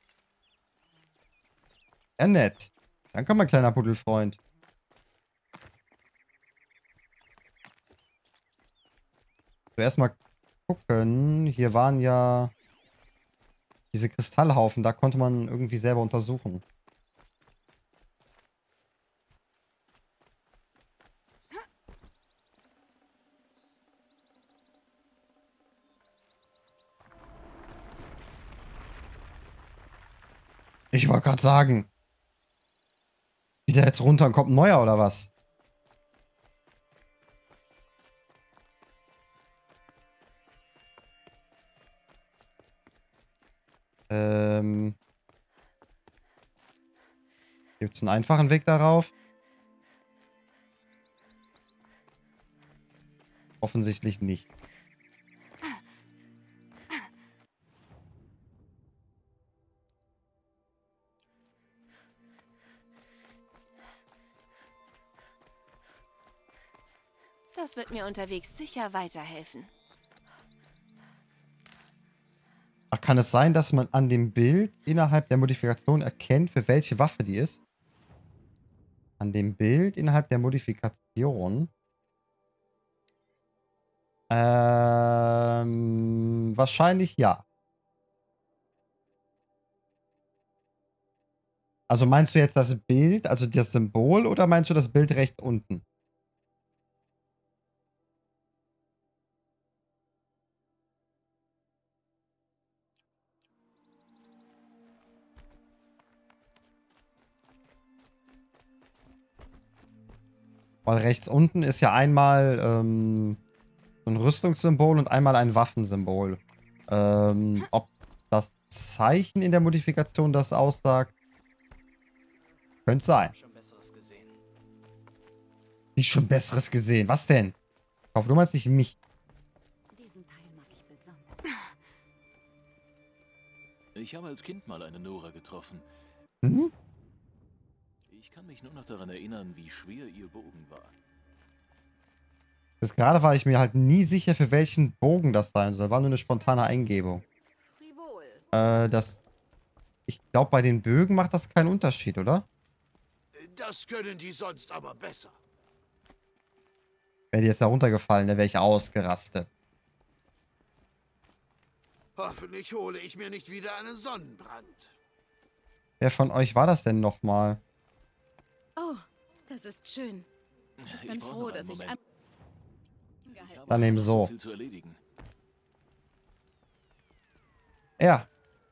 Ja, nett. Danke, mein kleiner Puddelfreund. Zuerst mal gucken. Hier waren ja diese Kristallhaufen. Da konnte man irgendwie selber untersuchen. Ich wollte gerade sagen. Wieder jetzt runter und kommt ein neuer oder was? Ähm. Gibt es einen einfachen Weg darauf? Offensichtlich nicht. Das wird mir unterwegs sicher weiterhelfen. Ach, kann es sein, dass man an dem Bild innerhalb der Modifikation erkennt, für welche Waffe die ist? An dem Bild innerhalb der Modifikation? Ähm, wahrscheinlich ja. Also meinst du jetzt das Bild, also das Symbol, oder meinst du das Bild rechts unten? Weil rechts unten ist ja einmal ähm, So ein Rüstungssymbol und einmal ein Waffensymbol. Ähm, ob das Zeichen in der Modifikation das aussagt? Könnte sein. Schon Besseres gesehen. Wie schon Besseres gesehen? Was denn? Ich hoffe, du meinst nicht mich. Diesen Teil mag ich besonders. Ich habe als Kind mal eine Nora getroffen. Mhm. Ich kann mich nur noch daran erinnern, wie schwer ihr Bogen war. Bis gerade war ich mir halt nie sicher, für welchen Bogen das sein soll. War nur eine spontane Eingebung. Äh, das... Ich glaube, bei den Bögen macht das keinen Unterschied, oder? Das können die sonst aber besser. Wäre die jetzt da runtergefallen, dann wäre ich ausgerastet. Hoffentlich hole ich mir nicht wieder einen Sonnenbrand. Wer von euch war das denn nochmal? Oh, das ist schön. Ich bin Ich brauche froh, noch einen dass ich... Moment. An Ich habe Dann eben noch so. viel zu erledigen. Ja.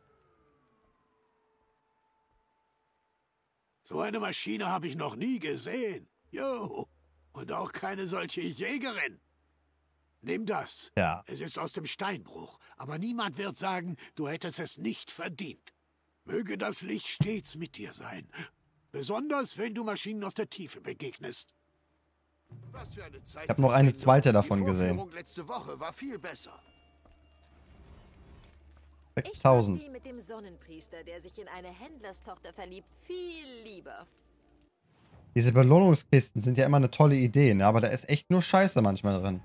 So eine Maschine habe ich noch nie gesehen. Jo. Und auch keine solche Jägerin. Nimm das. Ja. Es ist aus dem Steinbruch. Aber niemand wird sagen, du hättest es nicht verdient. Möge das Licht stets mit dir sein. Besonders, wenn du Maschinen aus der Tiefe begegnest. Was für eine Zeit. Ich habe noch eine zweite davon Die gesehen. Vorführung letzte Woche war viel besser. sechstausend. Die mit dem Sonnenpriester, der sich in eine Händlerstochter verliebt, viel lieber. Diese Belohnungskisten sind ja immer eine tolle Idee, ne? Aber da ist echt nur Scheiße manchmal drin.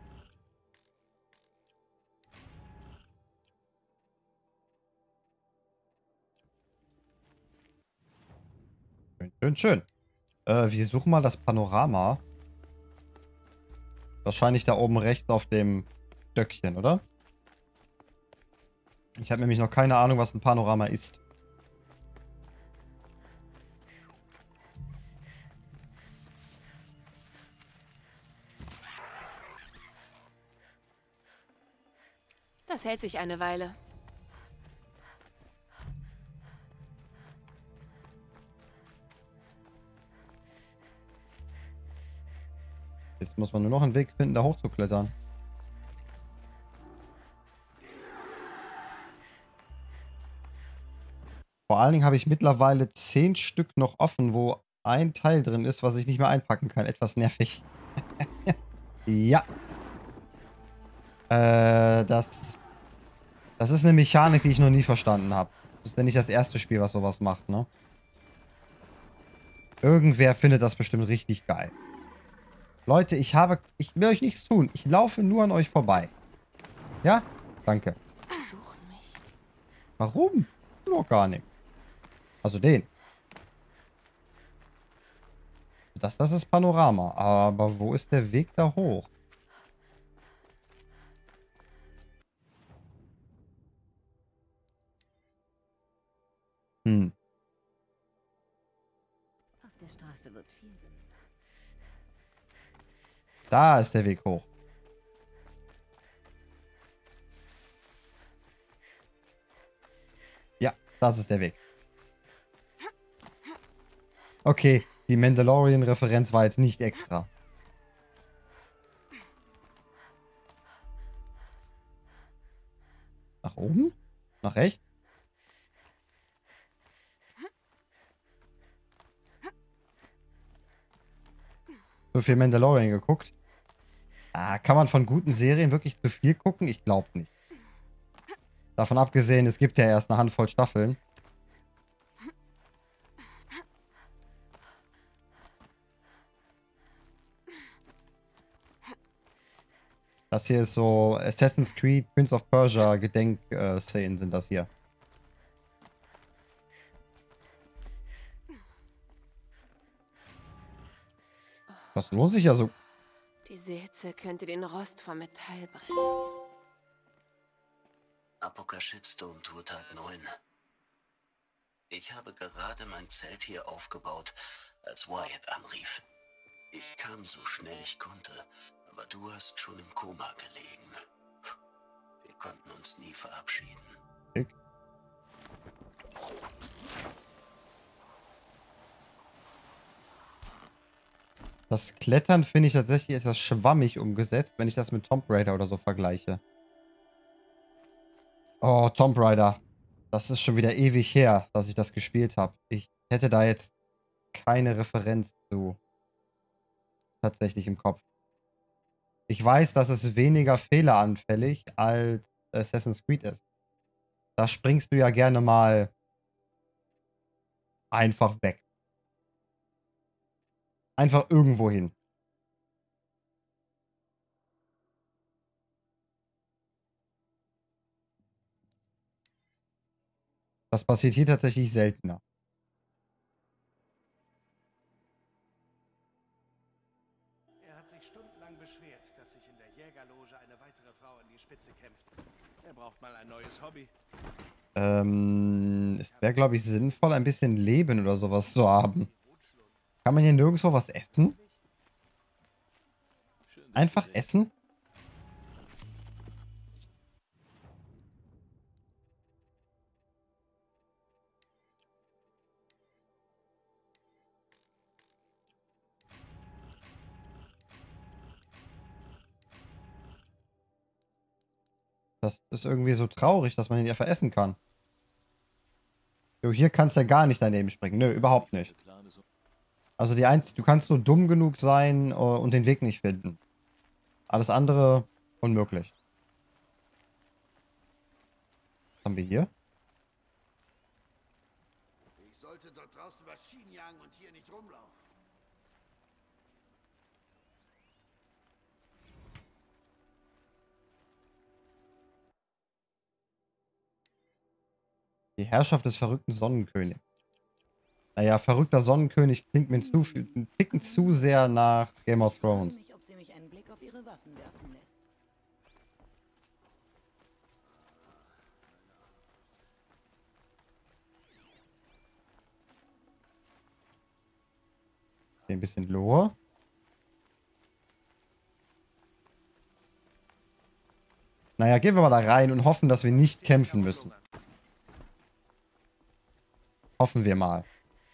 Schön, schön, schön. Äh, wir suchen mal das Panorama. Wahrscheinlich da oben rechts auf dem Stöckchen, oder? Ich habe nämlich noch keine Ahnung, was ein Panorama ist. Das hält sich eine Weile. Jetzt muss man nur noch einen Weg finden, da hochzuklettern. Vor allen Dingen habe ich mittlerweile zehn Stück noch offen, wo ein Teil drin ist, was ich nicht mehr einpacken kann. Etwas nervig. Ja. Äh, das... Das ist eine Mechanik, die ich noch nie verstanden habe. Das ist ja nicht das erste Spiel, was sowas macht, ne? Irgendwer findet das bestimmt richtig geil. Leute, ich habe... Ich will euch nichts tun. Ich laufe nur an euch vorbei. Ja? Danke. Suchen mich. Warum? Nur gar nicht. Also den. Das, das ist Panorama. Aber wo ist der Weg da hoch? Hm. Auf der Straße wird viel. Da ist der Weg hoch. Ja, das ist der Weg. Okay, die Mandalorian-Referenz war jetzt nicht extra. Nach oben? Nach rechts? So viel Mandalorian geguckt. Ah, kann man von guten Serien wirklich zu viel gucken? Ich glaube nicht. Davon abgesehen, es gibt ja erst eine Handvoll Staffeln. Das hier ist so Assassin's Creed, Prince of Persia Gedenkszenen sind das hier. Das lohnt sich ja so. Diese Hitze könnte den Rost vom Metall brechen. Apoka Shitstorm Tour Tag neun. Ich habe gerade mein Zelt hier aufgebaut, als Wyatt anrief. Ich kam so schnell ich konnte, aber du hast schon im Koma gelegen. Wir konnten uns nie verabschieden. Ich. Das Klettern finde ich tatsächlich etwas schwammig umgesetzt, wenn ich das mit Tomb Raider oder so vergleiche. Oh, Tomb Raider. Das ist schon wieder ewig her, dass ich das gespielt habe. Ich hätte da jetzt keine Referenz zu. Tatsächlich im Kopf. Ich weiß, dass es weniger fehleranfällig als Assassin's Creed ist. Da springst du ja gerne mal einfach weg. Einfach irgendwo hin. Das passiert hier tatsächlich seltener. Er hat sich stundenlang beschwert, dass sich in der Jägerloge eine weitere Frau an die Spitze kämpft. Er braucht mal ein neues Hobby. Ähm, es wäre, glaube ich, sinnvoll, ein bisschen Leben oder sowas zu haben. Kann man hier nirgendwo was essen? Einfach essen? Das ist irgendwie so traurig, dass man ihn einfach essen kann. Jo, hier kannst du ja gar nicht daneben springen. Nö, überhaupt nicht. Also die eins, du kannst nur dumm genug sein uh, und den Weg nicht finden. Alles andere unmöglich. Was haben wir hier? Ich sollte dort draußen Maschinen jagen und hier nicht rumlaufen. Die Herrschaft des verrückten Sonnenkönigs. Naja, verrückter Sonnenkönig klingt mir zu, ein Ticken zu sehr nach Game of Thrones. Ich frage mich, ob sie mich einen Blick auf ihre Waffen werfen lässt. Ein bisschen Lore. Naja, gehen wir mal da rein und hoffen, dass wir nicht kämpfen müssen. Hoffen wir mal.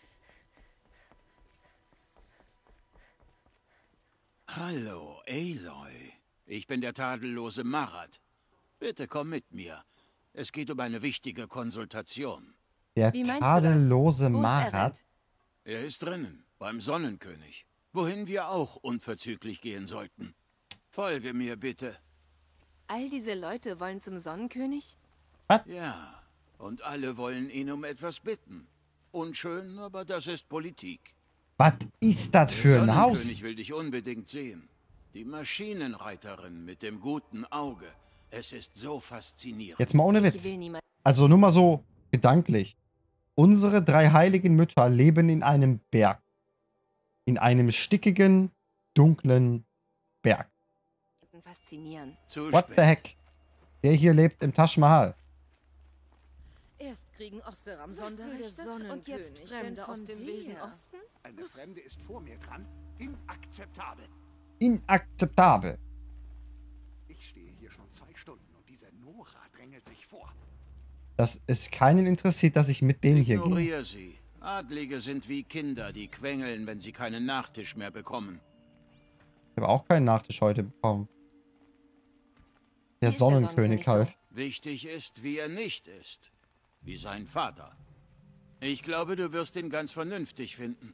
Hallo, Aloy. Ich bin der tadellose Marat. Bitte komm mit mir. Es geht um eine wichtige Konsultation. Der tadellose Marat? Er ist drinnen, beim Sonnenkönig. Wohin wir auch unverzüglich gehen sollten. Folge mir bitte. All diese Leute wollen zum Sonnenkönig? Was? Ja, und alle wollen ihn um etwas bitten. Unschön, aber das ist Politik. Was ist das für ein Haus? Der Sonnenkönig will dich unbedingt sehen. Die Maschinenreiterin mit dem guten Auge. Es ist so faszinierend. Jetzt mal ohne Witz. Also nur mal so gedanklich. Unsere drei heiligen Mütter leben in einem Berg. In einem stickigen, dunklen Berg. Faszinierend. What the heck? Der hier lebt im Taj Mahal. Erst kriegen Osseram Was will der Sonderrechte Sonnenkönig und jetzt denn Fremde von aus dem dir? Wilden Osten? Eine Fremde ist vor mir dran. Inakzeptabel. Inakzeptabel. Ich stehe hier schon zwei Stunden und diese Nora drängelt sich vor. Dass es keinen interessiert, dass ich mit dem hier gehe. Ignoriere sie. Adlige sind wie Kinder, die quengeln, wenn sie keinen Nachtisch mehr bekommen. Ich habe auch keinen Nachtisch heute bekommen. Der Sonnenkönig halt. Wichtig ist, wie er nicht ist. Wie sein Vater. Ich glaube, du wirst ihn ganz vernünftig finden.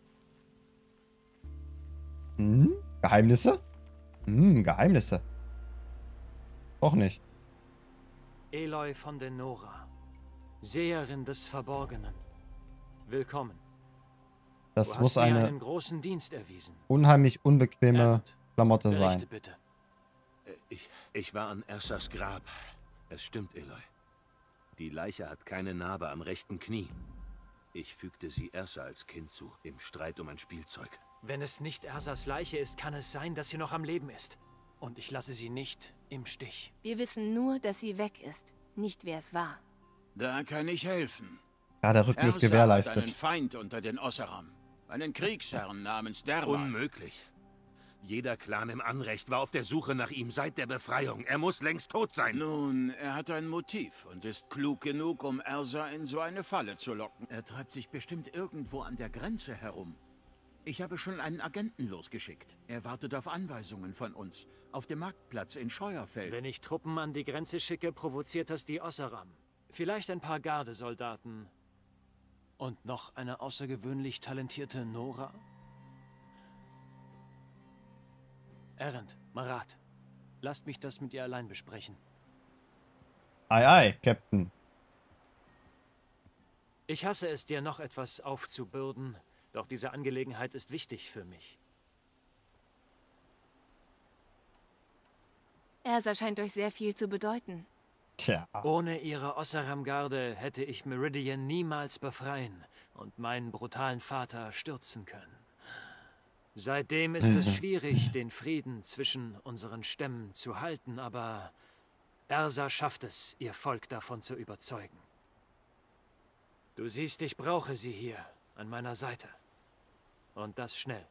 Hm? Geheimnisse? Hm, Geheimnisse. Doch nicht. Aloy von der Nora. Seherin des Verborgenen. Willkommen. Das du muss hast mir eine einen großen Dienst erwiesen. unheimlich unbequeme Ernd, Klamotte berichte sein. Bitte. Ich, ich war an Ersas Grab. Es stimmt, Aloy. Die Leiche hat keine Narbe am rechten Knie. Ich fügte sie Ersa als Kind zu, im Streit um ein Spielzeug. Wenn es nicht Ersas Leiche ist, kann es sein, dass sie noch am Leben ist. Und ich lasse sie nicht im Stich. Wir wissen nur, dass sie weg ist, nicht wer es war. Da kann ich helfen. Ja, der Rücken ist Ersa gewährleistet. hat einen Feind unter den Osseram. Einen Kriegsherrn namens Derwan. Unmöglich. Jeder Clan im Anrecht war auf der Suche nach ihm seit der Befreiung. Er muss längst tot sein. Nun, er hat ein Motiv und ist klug genug, um Ersa in so eine Falle zu locken. Er treibt sich bestimmt irgendwo an der Grenze herum. Ich habe schon einen Agenten losgeschickt. Er wartet auf Anweisungen von uns. Auf dem Marktplatz in Scheuerfeld. Wenn ich Truppen an die Grenze schicke, provoziert das die Osseram. Vielleicht ein paar Gardesoldaten. Und noch eine außergewöhnlich talentierte Nora? Erend, Marat, lasst mich das mit ihr allein besprechen. Ei, ei, Captain. Ich hasse es, dir noch etwas aufzubürden, doch diese Angelegenheit ist wichtig für mich. Ersa scheint euch sehr viel zu bedeuten. Tja. Ohne ihre Osseram-Garde hätte ich Meridian niemals befreien und meinen brutalen Vater stürzen können. Seitdem ist es schwierig, den Frieden zwischen unseren Stämmen zu halten, aber Ersa schafft es, ihr Volk davon zu überzeugen. Du siehst, ich brauche sie hier, an meiner Seite. Und das schnell.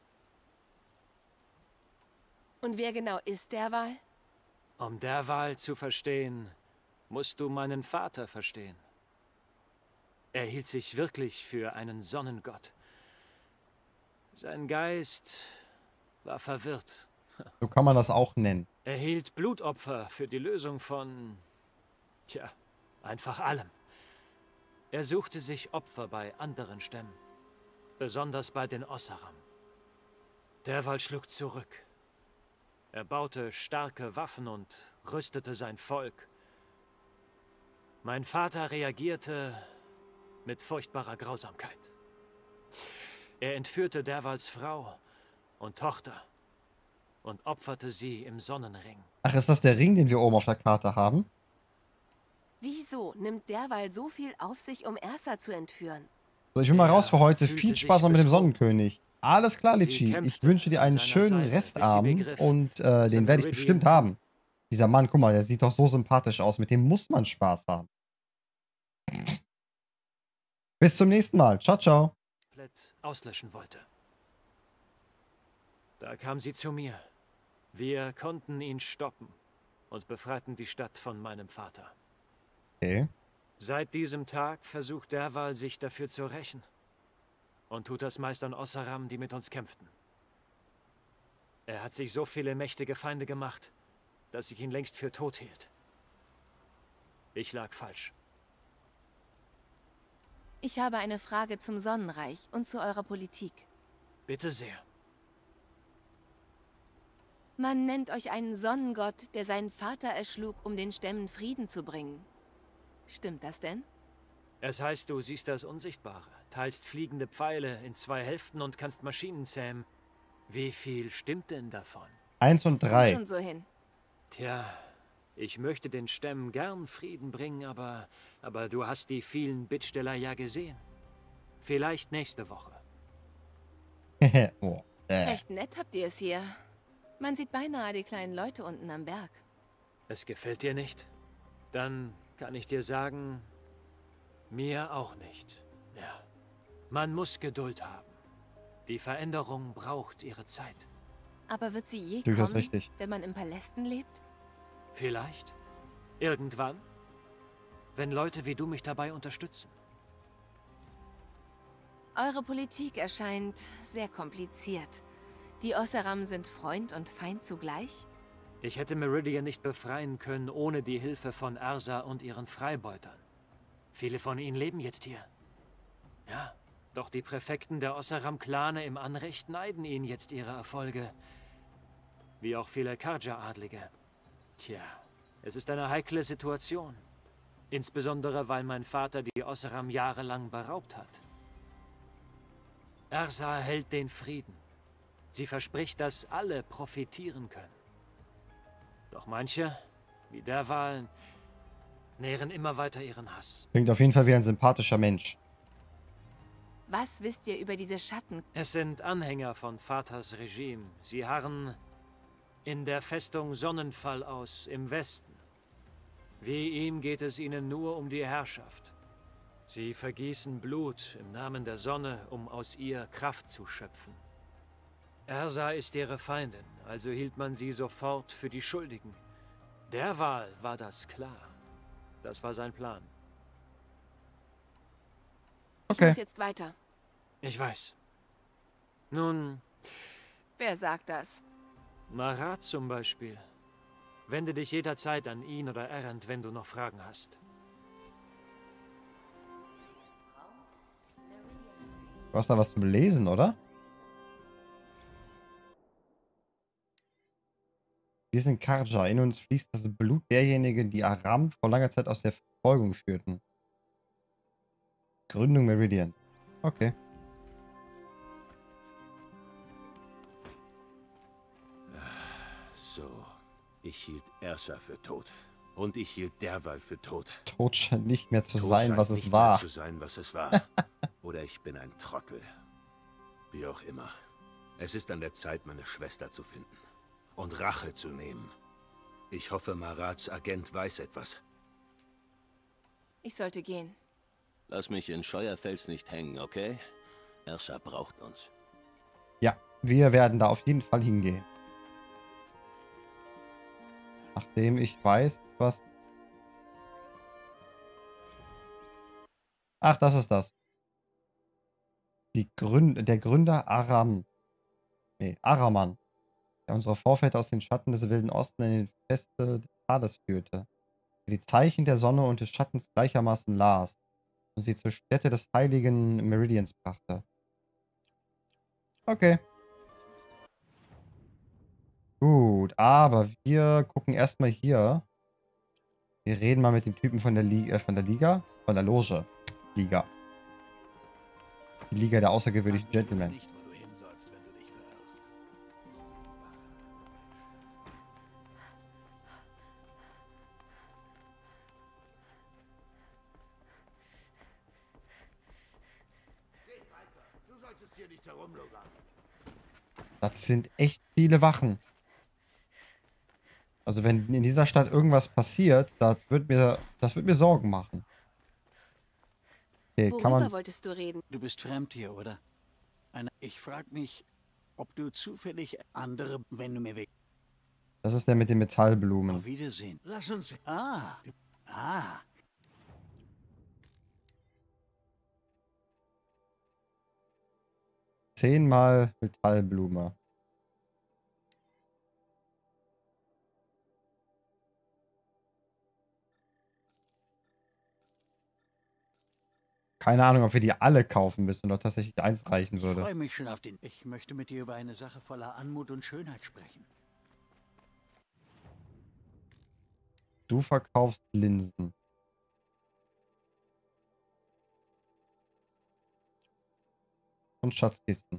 Und wer genau ist Derval? Um Derval zu verstehen, musst du meinen Vater verstehen. Er hielt sich wirklich für einen Sonnengott. Sein Geist war verwirrt. So kann man das auch nennen. Er hielt Blutopfer für die Lösung von... Tja, einfach allem. Er suchte sich Opfer bei anderen Stämmen. Besonders bei den Osseram. Derval schlug zurück. Er baute starke Waffen und rüstete sein Volk. Mein Vater reagierte mit furchtbarer Grausamkeit. Er entführte Dervals Frau und Tochter und opferte sie im Sonnenring. Ach, ist das der Ring, den wir oben auf der Karte haben? Wieso nimmt Derval so viel auf sich, um Ersa zu entführen? So, ich bin mal raus für heute. Viel Spaß noch mit dem Sonnenkönig. Alles klar, Litchi. Ich wünsche dir einen schönen Restabend und äh, den werde ich bestimmt haben. Dieser Mann, guck mal, der sieht doch so sympathisch aus. Mit dem muss man Spaß haben. Bis zum nächsten Mal. Ciao, ciao. Komplett auslöschen wollte. Da kam sie zu mir. Wir konnten ihn stoppen und befreiten die Stadt von meinem Vater. Okay. Seit diesem Tag versucht Derval, sich dafür zu rächen. Und tut das meist an Osseram, die mit uns kämpften. Er hat sich so viele mächtige Feinde gemacht, dass ich ihn längst für tot hielt. Ich lag falsch. Ich habe eine Frage zum Sonnenreich und zu eurer Politik. Bitte sehr. Man nennt euch einen Sonnengott, der seinen Vater erschlug, um den Stämmen Frieden zu bringen. Stimmt das denn? Es heißt, du siehst das Unsichtbare, teilst fliegende Pfeile in zwei Hälften und kannst Maschinen zähmen. Wie viel stimmt denn davon? Eins und drei. Schon so hin. Tja, ich möchte den Stämmen gern Frieden bringen, aber, aber du hast die vielen Bittsteller ja gesehen. Vielleicht nächste Woche. oh, äh. Echt nett habt ihr es hier. Man sieht beinahe die kleinen Leute unten am Berg. Es gefällt dir nicht? Dann kann ich dir sagen, mir auch nicht. Ja. Man muss Geduld haben. Die Veränderung braucht ihre Zeit. Aber wird sie je Durchaus kommen, richtig. wenn man in Palästen lebt? Vielleicht. Irgendwann. Wenn Leute wie du mich dabei unterstützen. Eure Politik erscheint sehr kompliziert. Die Osseram sind Freund und Feind zugleich? Ich hätte Meridian nicht befreien können, ohne die Hilfe von Ersa und ihren Freibeutern. Viele von ihnen leben jetzt hier. Ja, doch die Präfekten der Osseram-Klane im Anrecht neiden ihnen jetzt ihre Erfolge. Wie auch viele Karja-Adlige. Tja, es ist eine heikle Situation. Insbesondere, weil mein Vater die Osseram jahrelang beraubt hat. Ersa hält den Frieden. Sie verspricht, dass alle profitieren können. Doch manche, wie Derval, nähren immer weiter ihren Hass. Klingt auf jeden Fall wie ein sympathischer Mensch. Was wisst ihr über diese Schatten? Es sind Anhänger von Vaters Regime. Sie harren in der Festung Sonnenfall aus, im Westen. Wie ihm geht es ihnen nur um die Herrschaft. Sie vergießen Blut im Namen der Sonne, um aus ihr Kraft zu schöpfen. Ersa ist ihre Feindin, also hielt man sie sofort für die Schuldigen. Derval war das klar. Das war sein Plan. Okay. Ich muss jetzt weiter. Ich weiß. Nun, Wer sagt das? Marat zum Beispiel. Wende dich jederzeit an ihn oder Erend, wenn du noch Fragen hast. Du hast da was zum Lesen, oder? Wir sind Karja. In uns fließt das Blut derjenigen, die Aram vor langer Zeit aus der Verfolgung führten. Gründung Meridian. Okay. So, ich hielt Ersa für tot. Und ich hielt Derwal für tot. Tod scheint nicht mehr zu Tod sein, scheint was es nicht war. mehr zu sein, was es war. Oder ich bin ein Trottel. Wie auch immer. Es ist an der Zeit, meine Schwester zu finden. Und Rache zu nehmen. Ich hoffe, Marats Agent weiß etwas. Ich sollte gehen. Lass mich in Scheuerfels nicht hängen, okay? Ersa braucht uns. Ja, wir werden da auf jeden Fall hingehen. Nachdem ich weiß, was... Ach, das ist das. Die Gründ der Gründer Aram. Nee, Araman. Der unsere Vorväter aus den Schatten des Wilden Osten in den Feste des Hades führte. Der die Zeichen der Sonne und des Schattens gleichermaßen las. Und sie zur Stätte des heiligen Meridians brachte. Okay. Gut, aber wir gucken erstmal hier. Wir reden mal mit dem Typen von der Liga, äh, von der Liga? Von der Loge. Liga. Die Liga der außergewöhnlichen Gentlemen. Das sind echt viele Wachen. Also wenn in dieser Stadt irgendwas passiert, das wird mir, das wird mir Sorgen machen. Okay, Worüber kann man... wolltest du reden? Du bist fremd hier, oder? Eine, ich frag mich, ob du zufällig andere, wenn du mir weg... Das ist der mit den Metallblumen. Auf Wiedersehen. Lass uns... Ah. Ah. Zehnmal Metallblume. Keine Ahnung, ob wir die alle kaufen müssen oder tatsächlich eins reichen Ich würde. freue mich schon auf den... Ich möchte mit dir über eine Sache voller Anmut und Schönheit sprechen. Du verkaufst Linsen. Und Schatzkisten.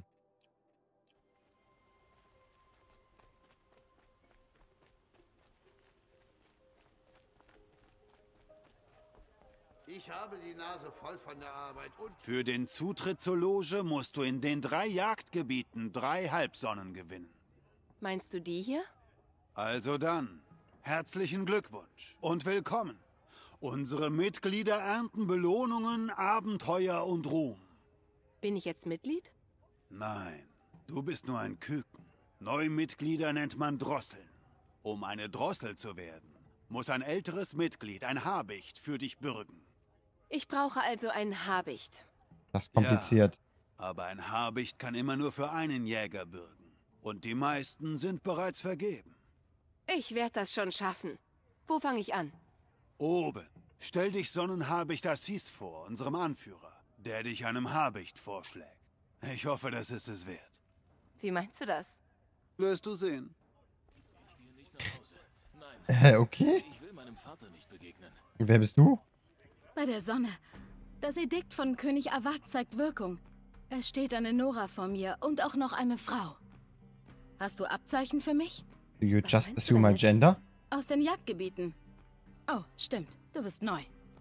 Ich habe die Nase voll von der Arbeit und... Für den Zutritt zur Loge musst du in den drei Jagdgebieten drei Halbsonnen gewinnen. Meinst du die hier? Also dann, herzlichen Glückwunsch und willkommen. Unsere Mitglieder ernten Belohnungen, Abenteuer und Ruhm. Bin ich jetzt Mitglied? Nein, du bist nur ein Küken. Neumitglieder nennt man Drosseln. Um eine Drossel zu werden, muss ein älteres Mitglied, ein Habicht, für dich bürgen. Ich brauche also ein Habicht. Das ist kompliziert. Ja, aber ein Habicht kann immer nur für einen Jäger bürgen. Und die meisten sind bereits vergeben. Ich werde das schon schaffen. Wo fange ich an? Oben. Stell dich Sonnenhabicht Assis vor, unserem Anführer, der dich einem Habicht vorschlägt. Ich hoffe, das ist es wert. Wie meinst du das? Wirst du sehen. Ich gehe nicht nach Hause. Nein. Äh, okay. Ich will meinem Vater nicht begegnen. Und wer bist du? Bei der Sonne. Das Edikt von König Avad zeigt Wirkung. Es steht eine Nora vor mir und auch noch eine Frau. Hast du Abzeichen für mich? Do you just assume my gender? Aus den Jagdgebieten. Oh, stimmt. Du bist neu.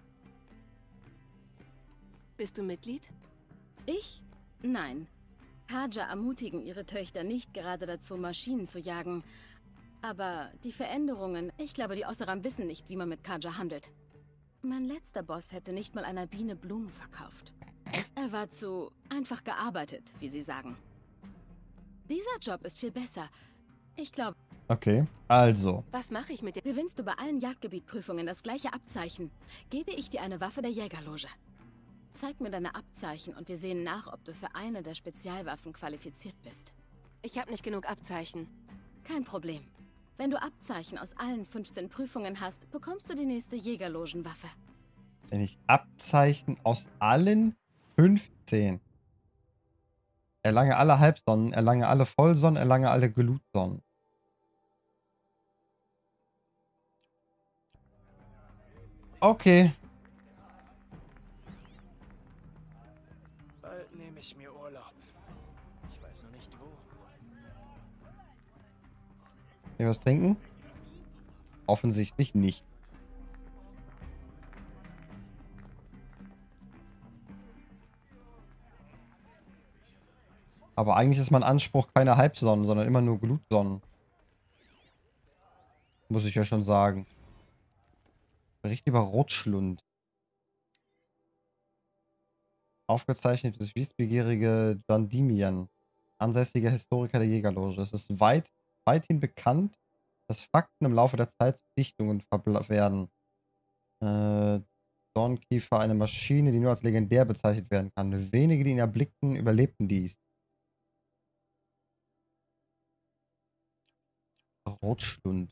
Bist du Mitglied? Ich? Nein. Karja ermutigen ihre Töchter nicht gerade dazu, Maschinen zu jagen. Aber die Veränderungen, ich glaube, die Osseram wissen nicht, wie man mit Karja handelt. Mein letzter Boss hätte nicht mal einer Biene Blumen verkauft. Er war zu einfach gearbeitet, wie sie sagen. Dieser Job ist viel besser. Ich glaube... Okay, also. Was mache ich mit dir? Gewinnst du bei allen Jagdgebietprüfungen das gleiche Abzeichen, gebe ich dir eine Waffe der Jägerloge. Zeig mir deine Abzeichen und wir sehen nach, ob du für eine der Spezialwaffen qualifiziert bist. Ich habe nicht genug Abzeichen. Kein Problem. Wenn du Abzeichen aus allen fünfzehn Prüfungen hast, bekommst du die nächste Jägerlogenwaffe. Wenn ich Abzeichen aus allen fünfzehn. Erlange alle Halbsonnen, erlange alle Vollsonnen, erlange alle Glutsonnen. Okay. Bald nehme ich mir Urlaub. Ich weiß noch nicht wo. Will was trinken? Offensichtlich nicht. Aber eigentlich ist mein Anspruch keine Halbsonnen, sondern immer nur Glutsonnen. Muss ich ja schon sagen. Bericht über Rotschlund. Aufgezeichnet durch wissbegierige Dandimian, ansässiger Historiker der Jägerloge. Es ist weit, weithin bekannt, dass Fakten im Laufe der Zeit zu Dichtungen werden. Äh, Dornkiefer, eine Maschine, die nur als legendär bezeichnet werden kann. Wenige, die ihn erblickten, überlebten dies. Rotschlund.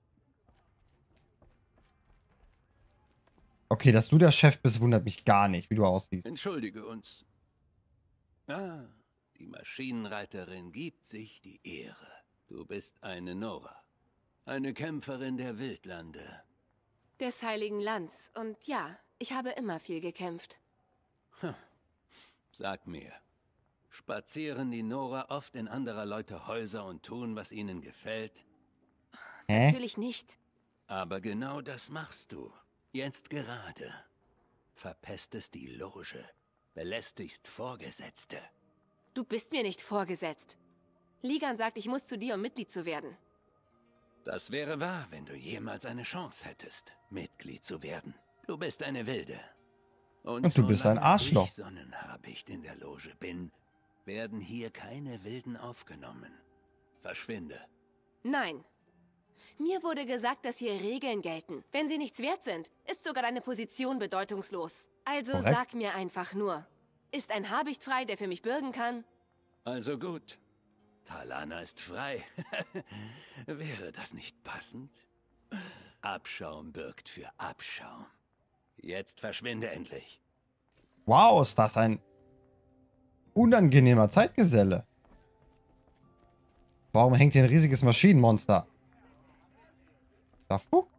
Okay, dass du der Chef bist, wundert mich gar nicht, wie du aussiehst. Entschuldige uns. Ah, die Maschinenreiterin gibt sich die Ehre. Du bist eine Nora. Eine Kämpferin der Wildlande. Des Heiligen Lands. Und ja, ich habe immer viel gekämpft. Hm. Sag mir, spazieren die Nora oft in anderer Leute Häuser und tun, was ihnen gefällt? Hä? Natürlich nicht. Aber genau das machst du. Jetzt gerade. Verpestest die Loge. Belästigst Vorgesetzte. Du bist mir nicht vorgesetzt. Ligan sagt, ich muss zu dir, um Mitglied zu werden. Das wäre wahr, wenn du jemals eine Chance hättest, Mitglied zu werden. Du bist eine Wilde. Und, Und du bist ein Arschloch. Ich Sonnenhabicht in der Loge bin, werden hier keine Wilden aufgenommen. Verschwinde. Nein. Mir wurde gesagt, dass hier Regeln gelten. Wenn sie nichts wert sind, ist sogar deine Position bedeutungslos. Also Korrekt. sag mir einfach nur, ist ein Habicht frei, der für mich bürgen kann? Also gut. Talana ist frei. Wäre das nicht passend? Abschaum bürgt für Abschaum. Jetzt verschwinde endlich. Wow, ist das ein unangenehmer Zeitgeselle. Warum hängt hier ein riesiges Maschinenmonster? Da fuck?